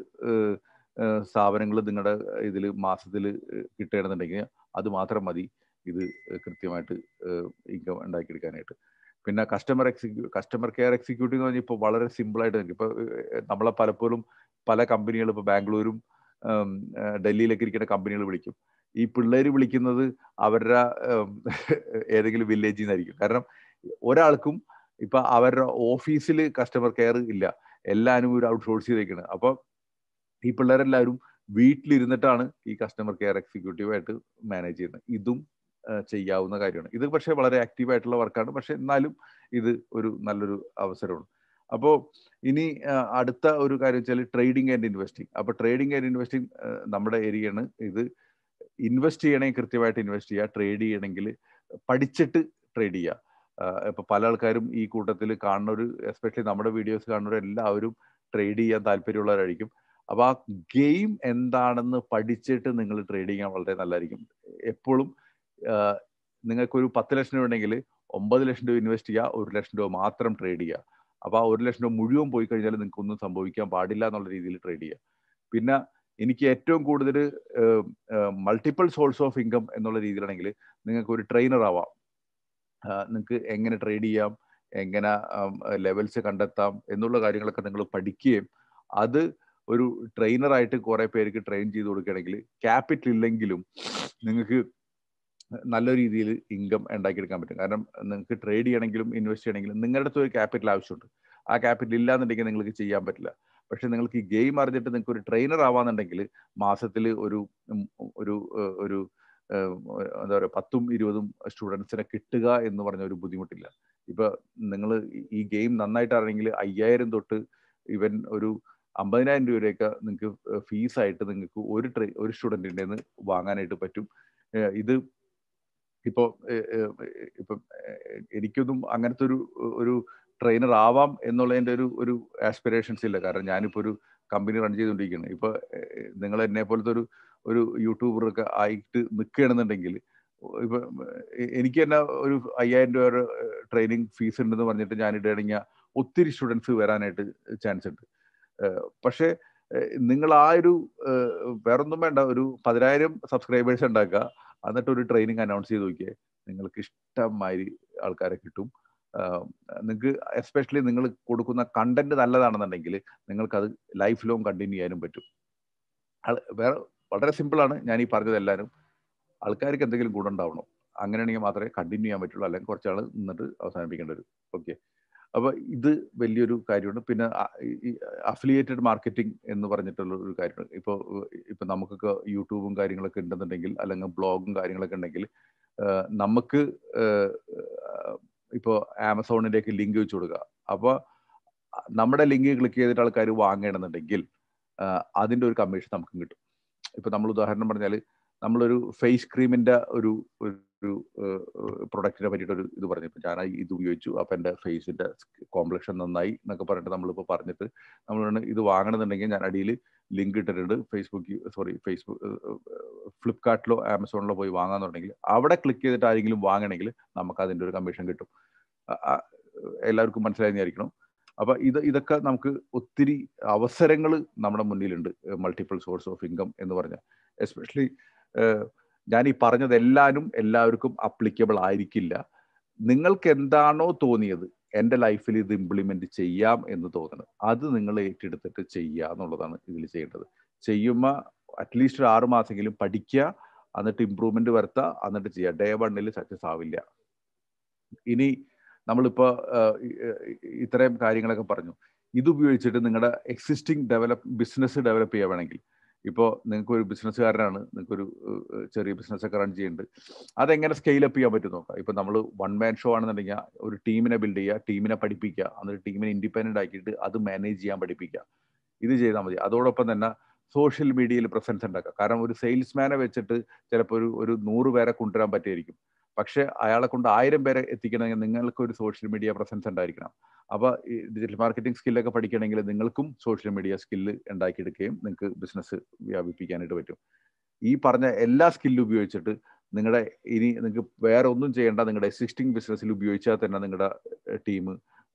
സ്ഥാപനങ്ങൾ നിങ്ങളുടെ ഇതിൽ മാസത്തിൽ കിട്ടുകയാണെന്നുണ്ടെങ്കിൽ അത് മാത്രം മതി ഇത് കൃത്യമായിട്ട് ഇൻകം ഉണ്ടാക്കിയെടുക്കാനായിട്ട്. പിന്നെ customer executive customer care executive എന്ന് പറഞ്ഞാൽ ഇപ്പോൾ വളരെ സിമ്പിളായിട്ട് നിൽക്കും. ഇപ്പോൾ നമ്മളെ പലപ്പോഴും പല കമ്പനികൾ ഇപ്പോൾ ബാംഗ്ലൂരും ഡൽഹിയിലൊക്കെ ഇരിക്കുന്ന കമ്പനികൾ വിളിക്കും. ഈ പിള്ളേർ വിളിക്കുന്നത് അവരുടെ ഏതെങ്കിലും വില്ലേജിൽ നിന്നായിരിക്കും. കാരണം ഒരാൾക്കും ഇപ്പൊ അവരുടെ ഓഫീസിൽ കസ്റ്റമർ കെയർ ഇല്ല, എല്ലാവരും ഒരു ഔട്ട് സോഴ്സ് ചെയ്തേക്കാണ്. അപ്പോൾ ഈ പിള്ളേരെല്ലാവരും വീട്ടിലിരുന്നിട്ടാണ് ഈ കസ്റ്റമർ കെയർ എക്സിക്യൂട്ടീവായിട്ട് മാനേജ് ചെയ്യുന്നത്. ഇതും ചെയ്യാവുന്ന കാര്യമാണ്. ഇത് പക്ഷേ വളരെ ആക്റ്റീവായിട്ടുള്ള വർക്കാണ്, പക്ഷെ എന്നാലും ഇത് ഒരു നല്ലൊരു അവസരമാണ്. അപ്പോൾ ഇനി അടുത്ത ഒരു കാര്യം വെച്ചാൽ ട്രേഡിംഗ് ആൻഡ് ഇൻവെസ്റ്റിംഗ്. അപ്പോൾ ട്രേഡിംഗ് ആൻഡ് ഇൻവെസ്റ്റിംഗ് നമ്മുടെ ഏരിയയാണ്. ഇത് ഇൻവെസ്റ്റ് ചെയ്യണമെങ്കിൽ കൃത്യമായിട്ട് ഇൻവെസ്റ്റ് ചെയ്യുക, ട്രേഡ് ചെയ്യണമെങ്കിൽ പഠിച്ചിട്ട് ട്രേഡ് ചെയ്യുക. ഇപ്പൊ പല ആൾക്കാരും ഈ കൂട്ടത്തിൽ കാണുന്നവർ, എസ്പെഷ്യലി നമ്മുടെ വീഡിയോസ് കാണുന്നവർ എല്ലാവരും ട്രേഡ് ചെയ്യാൻ താല്പര്യമുള്ളവരായിരിക്കും. അപ്പോൾ ആ ഗെയിം എന്താണെന്ന് പഠിച്ചിട്ട് നിങ്ങൾ ട്രേഡ് ചെയ്യാൻ വളരെ നല്ലതായിരിക്കും. എപ്പോഴും നിങ്ങൾക്കൊരു പത്ത് ലക്ഷം രൂപ ഉണ്ടെങ്കിൽ ഒമ്പത് ലക്ഷം രൂപ ഇൻവെസ്റ്റ് ചെയ്യുക, ഒരു ലക്ഷം രൂപ മാത്രം ട്രേഡ് ചെയ്യുക. അപ്പോൾ ആ ഒരു ലക്ഷം രൂപ മുഴുവൻ പോയി കഴിഞ്ഞാൽ നിങ്ങൾക്കൊന്നും സംഭവിക്കാൻ പാടില്ല എന്നുള്ള രീതിയിൽ ട്രേഡ് ചെയ്യുക. പിന്നെ എനിക്ക് ഏറ്റവും കൂടുതൽ മൾട്ടിപ്പിൾ സോഴ്സ് ഓഫ് ഇൻകം എന്നുള്ള രീതിയിലാണെങ്കിൽ നിങ്ങൾക്ക് ഒരു ട്രെയിനർ ആവാം. നിങ്ങൾക്ക് എങ്ങനെ ട്രേഡ് ചെയ്യാം, എങ്ങനെ ലെവൽസ് കണ്ടെത്താം എന്നുള്ള കാര്യങ്ങളൊക്കെ നിങ്ങൾ പഠിക്കുകയും അത് ഒരു ട്രെയിനറായിട്ട് കുറേ പേർക്ക് ട്രെയിൻ ചെയ്ത് കൊടുക്കുകയാണെങ്കിൽ ക്യാപിറ്റൽ ഇല്ലെങ്കിലും നിങ്ങൾക്ക് നല്ല രീതിയിൽ ഇൻകം ഉണ്ടാക്കിയെടുക്കാൻ പറ്റും. കാരണം നിങ്ങൾക്ക് ട്രേഡ് ചെയ്യണമെങ്കിലും ഇൻവെസ്റ്റ് ചെയ്യണമെങ്കിലും നിങ്ങളുടെ അടുത്ത് ഒരു ക്യാപിറ്റൽ ആവശ്യമുണ്ട്. ആ ക്യാപിറ്റൽ ഇല്ലാന്നുണ്ടെങ്കിൽ നിങ്ങൾക്ക് ചെയ്യാൻ പറ്റില്ല. പക്ഷെ നിങ്ങൾക്ക് ഈ ഗെയിം അറിഞ്ഞിട്ട് നിങ്ങൾക്ക് ഒരു ട്രെയിനർ ആവാന്നുണ്ടെങ്കിൽ മാസത്തിൽ ഒരു ഒരു ഒരു എന്താ പറയുക പത്തും ഇരുപതും സ്റ്റുഡൻസിനെ കിട്ടുക എന്ന് പറഞ്ഞ ഒരു ബുദ്ധിമുട്ടില്ല. ഇപ്പൊ നിങ്ങൾ ഈ ഗെയിം നന്നായിട്ട് അറിയെങ്കിൽ അയ്യായിരം തൊട്ട് ഇവൻ ഒരു അമ്പതിനായിരം രൂപയൊക്കെ നിങ്ങൾക്ക് ഫീസായിട്ട് നിങ്ങൾക്ക് ഒരു ട്രെ ഒരു സ്റ്റുഡൻറ്റിൻ്റെ നിന്ന് വാങ്ങാനായിട്ട് പറ്റും. ഇത് ഇപ്പോൾ ഇപ്പം എനിക്കൊന്നും അങ്ങനത്തെ ഒരു ഒരു ട്രെയിനർ ആവാം എന്നുള്ളതിൻ്റെ ഒരു ഒരു ആസ്പിറേഷൻസ് ഇല്ല. കാരണം ഞാനിപ്പോൾ ഒരു കമ്പനി റൺ ചെയ്തുകൊണ്ടിരിക്കുകയാണ്. ഇപ്പോൾ നിങ്ങൾ എന്നെ പോലത്തെ ഒരു ഒരു യൂട്യൂബറൊക്കെ ആയിട്ട് നിൽക്കുകയാണെന്നുണ്ടെങ്കിൽ ഇപ്പൊ എനിക്ക് തന്നെ ഒരു അയ്യായിരം രൂപ ട്രെയിനിങ് ഫീസ് ഉണ്ടെന്ന് പറഞ്ഞിട്ട് ഞാൻ ഇടുകയാണെങ്കിൽ ഒത്തിരി സ്റ്റുഡൻസ് വരാനായിട്ട് ചാൻസ് ഉണ്ട്. പക്ഷേ നിങ്ങൾ ആ ഒരു വേറൊന്നും വേണ്ട, ഒരു പതിനായിരം സബ്സ്ക്രൈബേഴ്സ് ഉണ്ടാക്കുക, എന്നിട്ട് ഒരു ട്രെയിനിങ് അനൗൺസ് ചെയ്ത് നോക്കിയേ, നിങ്ങൾക്ക് ഇഷ്ടംമാതിരി ആൾക്കാരെ കിട്ടും. നിങ്ങൾക്ക് എസ്പെഷ്യലി നിങ്ങൾ കൊടുക്കുന്ന കണ്ടന്റ് നല്ലതാണെന്നുണ്ടെങ്കിൽ നിങ്ങൾക്കത് ലൈഫ് ലോങ് കണ്ടിന്യൂ ചെയ്യാനും പറ്റും. വേറെ വളരെ സിമ്പിളാണ് ഞാൻ ഈ പറഞ്ഞത്. എല്ലാവരും ആൾക്കാർക്ക് എന്തെങ്കിലും ഗുണം ഉണ്ടാവണം, അങ്ങനെയാണെങ്കിൽ മാത്രമേ കണ്ടിന്യൂ ചെയ്യാൻ പറ്റുള്ളൂ, അല്ലെങ്കിൽ കുറച്ചാൾ നിന്നിട്ട് അവസാനിപ്പിക്കേണ്ടി വരും. ഓക്കെ, അപ്പോൾ ഇത് വലിയൊരു കാര്യമാണ്. പിന്നെ അഫിലിയേറ്റഡ് മാർക്കറ്റിംഗ് എന്ന് പറഞ്ഞിട്ടുള്ള ഒരു കാര്യമാണ്. ഇപ്പോൾ ഇപ്പം നമുക്കൊക്കെ യൂട്യൂബും കാര്യങ്ങളൊക്കെ ഉണ്ടെന്നുണ്ടെങ്കിൽ, അല്ലെങ്കിൽ ബ്ലോഗും കാര്യങ്ങളൊക്കെ ഉണ്ടെങ്കിൽ, നമുക്ക് ഇപ്പോൾ ആമസോണിലേക്ക് ലിങ്ക് വെച്ച് കൊടുക്കുക. അപ്പോൾ നമ്മുടെ ലിങ്ക് ക്ലിക്ക് ചെയ്തിട്ട് ആൾക്കാർ വാങ്ങണമെന്നുണ്ടെങ്കിൽ അതിൻ്റെ ഒരു കമ്മീഷൻ നമുക്ക് കിട്ടും. ഇപ്പോൾ നമ്മൾ ഉദാഹരണം പറഞ്ഞാൽ, നമ്മളൊരു ഫേസ് ക്രീമിൻ്റെ ഒരു ഒരു പ്രൊഡക്റ്റിനെ പറ്റിയിട്ടൊരു ഇത് പറഞ്ഞു. ഇപ്പം ഞാൻ ഇത് ഉപയോഗിച്ചു, അപ്പം എൻ്റെ ഫേസിൻ്റെ കോംപ്ലക്ഷൻ നന്നായി എന്നൊക്കെ പറഞ്ഞിട്ട് നമ്മളിപ്പോൾ പറഞ്ഞിട്ട് നമ്മൾ ഇത് വാങ്ങണമെന്നുണ്ടെങ്കിൽ ഞാൻ അടിയിൽ ലിങ്ക് ഇട്ടിട്ടുണ്ട്. ഫേസ്ബുക്ക് സോറി ഫേസ്ബുക്ക് ഫ്ലിപ്കാർട്ടിലോ ആമസോണിലോ പോയി വാങ്ങാന്നുണ്ടെങ്കിൽ അവിടെ ക്ലിക്ക് ചെയ്തിട്ട് ആരെങ്കിലും വാങ്ങണമെങ്കിൽ നമുക്ക് അതിൻ്റെ ഒരു കമ്മീഷൻ കിട്ടും. എല്ലാവർക്കും മനസ്സിലായിരിക്കണം. അപ്പം ഇത് ഇതൊക്കെ നമുക്ക് ഒത്തിരി അവസരങ്ങൾ നമ്മുടെ മുന്നിലുണ്ട്, മൾട്ടിപ്പിൾ സോഴ്സ് ഓഫ് ഇൻകം എന്ന് പറഞ്ഞാൽ. എസ്പെഷ്യലി ഞാൻ ഈ പറഞ്ഞതെല്ലാവരും എല്ലാവർക്കും അപ്ലിക്കബിൾ ആയിരിക്കില്ല. നിങ്ങൾക്ക് എന്താണോ തോന്നിയത് എൻ്റെ ലൈഫിൽ ഇത് ഇംപ്ലിമെൻറ്റ് ചെയ്യാം എന്ന് തോന്നുന്നത്, അത് നിങ്ങൾ ഏറ്റെടുത്തിട്ട് ചെയ്യുക എന്നുള്ളതാണ് ഇതിൽ ചെയ്യേണ്ടത്. ചെയ്യുമ്പോൾ അറ്റ്ലീസ്റ്റ് ഒരു ആറ് മാസമെങ്കിലും പഠിക്കുക, എന്നിട്ട് ഇമ്പ്രൂവ്മെൻറ്റ് വരുത്തുക, എന്നിട്ട് ചെയ്യുക. ഡേ വണ്ണിൽ സക്സസ് ആവില്ല. ഇനി നമ്മളിപ്പോൾ ഇത്രയും കാര്യങ്ങളൊക്കെ പറഞ്ഞു. ഇതുപയോഗിച്ചിട്ട് നിങ്ങളുടെ എക്സിസ്റ്റിംഗ് ഡെവലപ്പ് ബിസിനസ് ഡെവലപ്പ് ചെയ്യുക വേണമെങ്കിൽ, ഇപ്പോൾ നിങ്ങൾക്കൊരു ബിസിനസ്സുകാരനാണ്, നിങ്ങൾക്കൊരു ചെറിയ ബിസിനസ്സൊക്കെ റൺ ചെയ്യുന്നുണ്ട്, അതെങ്ങനെ സ്കെയിലപ്പ് ചെയ്യാൻ പറ്റും നോക്കാം. ഇപ്പം നമ്മൾ വൺ മാൻ ഷോ ആണെന്നുണ്ടെങ്കിൽ ഒരു ടീമിനെ ബിൽഡ് ചെയ്യുക, ടീമിനെ പഠിപ്പിക്കുക, എന്നിട്ട് ടീമിനെ ഇൻഡിപെൻഡൻ്റ് ആക്കിയിട്ട് അത് മാനേജ് ചെയ്യാൻ പഠിപ്പിക്കുക. ഇത് ചെയ്താൽ മതി. അതോടൊപ്പം തന്നെ സോഷ്യൽ മീഡിയയിൽ പ്രസൻസ് ഉണ്ടാക്കുക. കാരണം ഒരു സെയിൽസ്മാനെ വെച്ചിട്ട് ചിലപ്പോൾ ഒരു ഒരു നൂറ് പേരെ കൊണ്ടുവരാൻ പറ്റിയായിരിക്കും, പക്ഷേ അയാളെ കൊണ്ട് ആയിരം പേരെ എത്തിക്കണമെങ്കിൽ നിങ്ങൾക്ക് ഒരു സോഷ്യൽ മീഡിയ പ്രസൻസ് ഉണ്ടായിരിക്കണം. അപ്പോൾ ഈ ഡിജിറ്റൽ മാർക്കറ്റിംഗ് സ്കില്ലൊക്കെ പഠിക്കണമെങ്കിൽ നിങ്ങൾക്കും സോഷ്യൽ മീഡിയ സ്കില്ല് ഉണ്ടാക്കിയെടുക്കുകയും നിങ്ങൾക്ക് ബിസിനസ് വ്യാപിപ്പിക്കാനായിട്ട് പറ്റും. ഈ പറഞ്ഞ എല്ലാ സ്കില്ലും ഉപയോഗിച്ചിട്ട് നിങ്ങളുടെ ഇനി നിങ്ങൾക്ക് വേറെ ഒന്നും ചെയ്യേണ്ട, നിങ്ങളുടെ എക്സിസ്റ്റിംഗ് ബിസിനസ്സിൽ ഉപയോഗിച്ചാൽ തന്നെ നിങ്ങളുടെ ടീം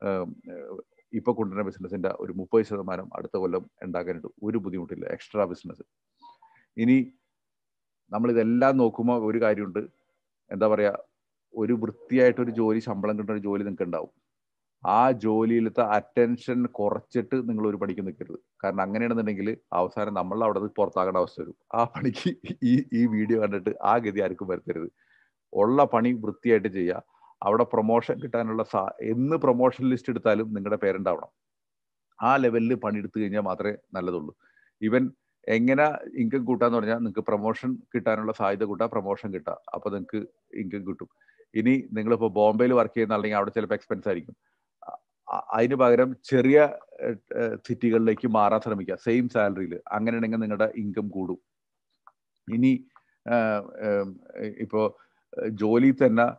ഇപ്പോൾ കൊണ്ടുവരുന്ന ബിസിനസ്സിൻ്റെ ഒരു മുപ്പത് ശതമാനം അടുത്ത കൊല്ലം ഉണ്ടാക്കാനായിട്ട് ഒരു ബുദ്ധിമുട്ടില്ല, എക്സ്ട്രാ ബിസിനസ്. ഇനി നമ്മളിതെല്ലാം നോക്കുമ്പോൾ ഒരു കാര്യമുണ്ട്, എന്താ പറയുക, ഒരു വൃത്തിയായിട്ടൊരു ജോലി, ശമ്പളം കിട്ടുന്ന ഒരു ജോലി നിങ്ങൾക്ക് ഉണ്ടാവും. ആ ജോലിയിലത്തെ അറ്റൻഷൻ കുറച്ചിട്ട് നിങ്ങൾ ഒരു പണിക്ക് നിൽക്കരുത്. കാരണം അങ്ങനെയാണെന്നുണ്ടെങ്കിൽ അവസാനം നമ്മൾ അവിടെ നിന്ന് പുറത്താകേണ്ട അവസ്ഥ വരും. ആ പണിക്ക് ഈ ഈ വീഡിയോ കണ്ടിട്ട് ആ ഗതി ആർക്കും വരുത്തരുത്. ഉള്ള പണി വൃത്തിയായിട്ട് ചെയ്യുക. അവിടെ പ്രൊമോഷൻ കിട്ടാനുള്ള സാ എന്ന് പ്രൊമോഷൻ ലിസ്റ്റ് എടുത്താലും നിങ്ങളുടെ പേരുണ്ടാവണം. ആ ലെവലിൽ പണിയെടുത്തു കഴിഞ്ഞാൽ മാത്രമേ നല്ലതുള്ളൂ. ഈവൻ എങ്ങനെ ഇൻകം കൂട്ടാന്ന് പറഞ്ഞാൽ നിങ്ങൾക്ക് പ്രൊമോഷൻ കിട്ടാനുള്ള സാധ്യത കൂട്ടാം, പ്രൊമോഷൻ കിട്ടാം, അപ്പോൾ നിങ്ങൾക്ക് ഇൻകം കിട്ടും. ഇനി നിങ്ങളിപ്പോൾ ബോംബെയിൽ വർക്ക് ചെയ്യുന്ന അല്ലെങ്കിൽ അവിടെ ചിലപ്പോൾ എക്സ്പെൻസ് ആയിരിക്കും, അതിന് പകരം ചെറിയ സിറ്റികളിലേക്ക് മാറാൻ ശ്രമിക്കുക സെയിം സാലറിയിൽ. അങ്ങനെയാണെങ്കിൽ നിങ്ങളുടെ ഇൻകം കൂടും. ഇനി ഇപ്പോൾ ജോലി തന്നെ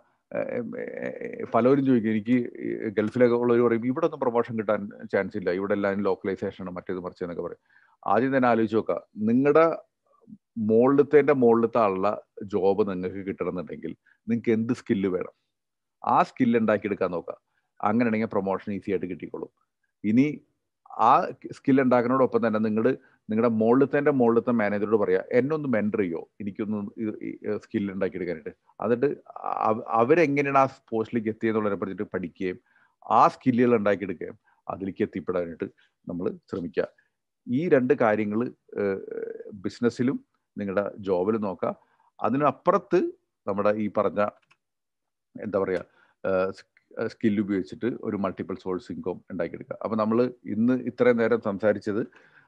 പലരും ചോദിക്കും, എനിക്ക് ഗൾഫിലൊക്കെ ഉള്ളവർ പറയും ഇവിടെ ഒന്നും പ്രൊമോഷൻ കിട്ടാൻ ചാൻസ് ഇല്ല, ഇവിടെ എല്ലാം ലോക്കലൈസേഷനാണ്, മറ്റേത് മറിച്ച് എന്നൊക്കെ പറയും. ആദ്യം തന്നെ ആലോചിച്ച് നോക്കുക, നിങ്ങളുടെ മുകളിലത്തെ മുകളിലത്തെ ആളുള്ള ജോബ് നിങ്ങൾക്ക് കിട്ടണമെന്നുണ്ടെങ്കിൽ നിങ്ങൾക്ക് എന്ത് സ്കില്ല് വേണം, ആ സ്കില്ല് ഉണ്ടാക്കിയെടുക്കാൻ നോക്കുക. അങ്ങനെയാണെങ്കിൽ പ്രൊമോഷൻ ഈസി ആയിട്ട് കിട്ടിക്കോളും. ഇനി ആ സ്കില്ല് ഉണ്ടാക്കുന്നതോടൊപ്പം തന്നെ നിങ്ങൾ നിങ്ങളുടെ മുകളിലത്തെ മുകളിലത്തെ മാനേജറോട് പറയുക, എന്നെ ഒന്ന് മെൻറ്റർ ചെയ്യോ, എനിക്കൊന്ന് സ്കില്ല് ഉണ്ടാക്കിയെടുക്കാനായിട്ട്. എന്നിട്ട് അവരെങ്ങനെയാണ് ആ പോസ്റ്റിലേക്ക് എത്തിയെന്നുള്ളതിനെ പറ്റിയിട്ട് പഠിക്കുകയും ആ സ്കില്ലുകൾ ഉണ്ടാക്കിയെടുക്കുകയും അതിലേക്ക് എത്തിപ്പെടാനായിട്ട് നമ്മൾ ശ്രമിക്കുക. ഈ രണ്ട് കാര്യങ്ങൾ ബിസിനസ്സിലും നിങ്ങളുടെ ജോബിലും നോക്കുക. അതിനപ്പുറത്ത് നമ്മുടെ ഈ പറഞ്ഞ എന്താ പറയുക സ്കില്ല് ഉപയോഗിച്ചിട്ട് ഒരു മൾട്ടിപ്പിൾ സോഴ്സ് ഇൻകം ഉണ്ടാക്കിയെടുക്കുക. അപ്പോൾ നമ്മൾ ഇന്ന് ഇത്രയും നേരം സംസാരിച്ചത്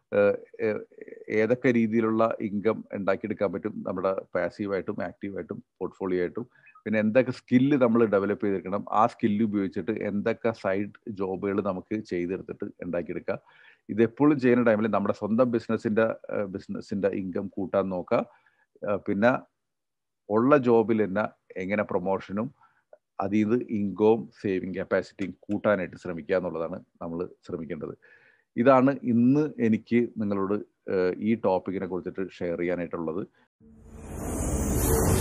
ഏതൊക്കെ രീതിയിലുള്ള ഇൻകം ഉണ്ടാക്കിയെടുക്കാൻ പറ്റും നമ്മുടെ പാസീവായിട്ടും ആക്റ്റീവായിട്ടും പോർട്ട്ഫോളിയോ ആയിട്ടും, പിന്നെ എന്തൊക്കെ സ്കില്ല് നമ്മൾ ഡെവലപ്പ് ചെയ്തെടുക്കണം, ആ സ്കില്ല് ഉപയോഗിച്ചിട്ട് എന്തൊക്കെ സൈഡ് ജോബുകൾ നമുക്ക് ചെയ്തെടുത്തിട്ട് ഉണ്ടാക്കിയെടുക്കുക. ഇതെപ്പോഴും ചെയ്യുന്ന ടൈമിൽ നമ്മുടെ സ്വന്തം ബിസിനസ്സിൻ്റെ ബിസിനസ്സിൻ്റെ ഇൻകം കൂട്ടാൻ നോക്കുക. പിന്നെ ഉള്ള ജോബിൽ തന്നെ എങ്ങനെ പ്രൊമോഷനും അതിൽ നിന്ന് ഇൻകവും സേവിങ് കപ്പാസിറ്റിയും കൂട്ടാനായിട്ട് ശ്രമിക്കുക എന്നുള്ളതാണ് നമ്മൾ ശ്രമിക്കേണ്ടത്. ഇതാണ് ഇന്ന് എനിക്ക് നിങ്ങളോട് ഈ ടോപ്പിക്കിനെ കുറിച്ചിട്ട് ഷെയർ ചെയ്യാനായിട്ടുള്ളത്.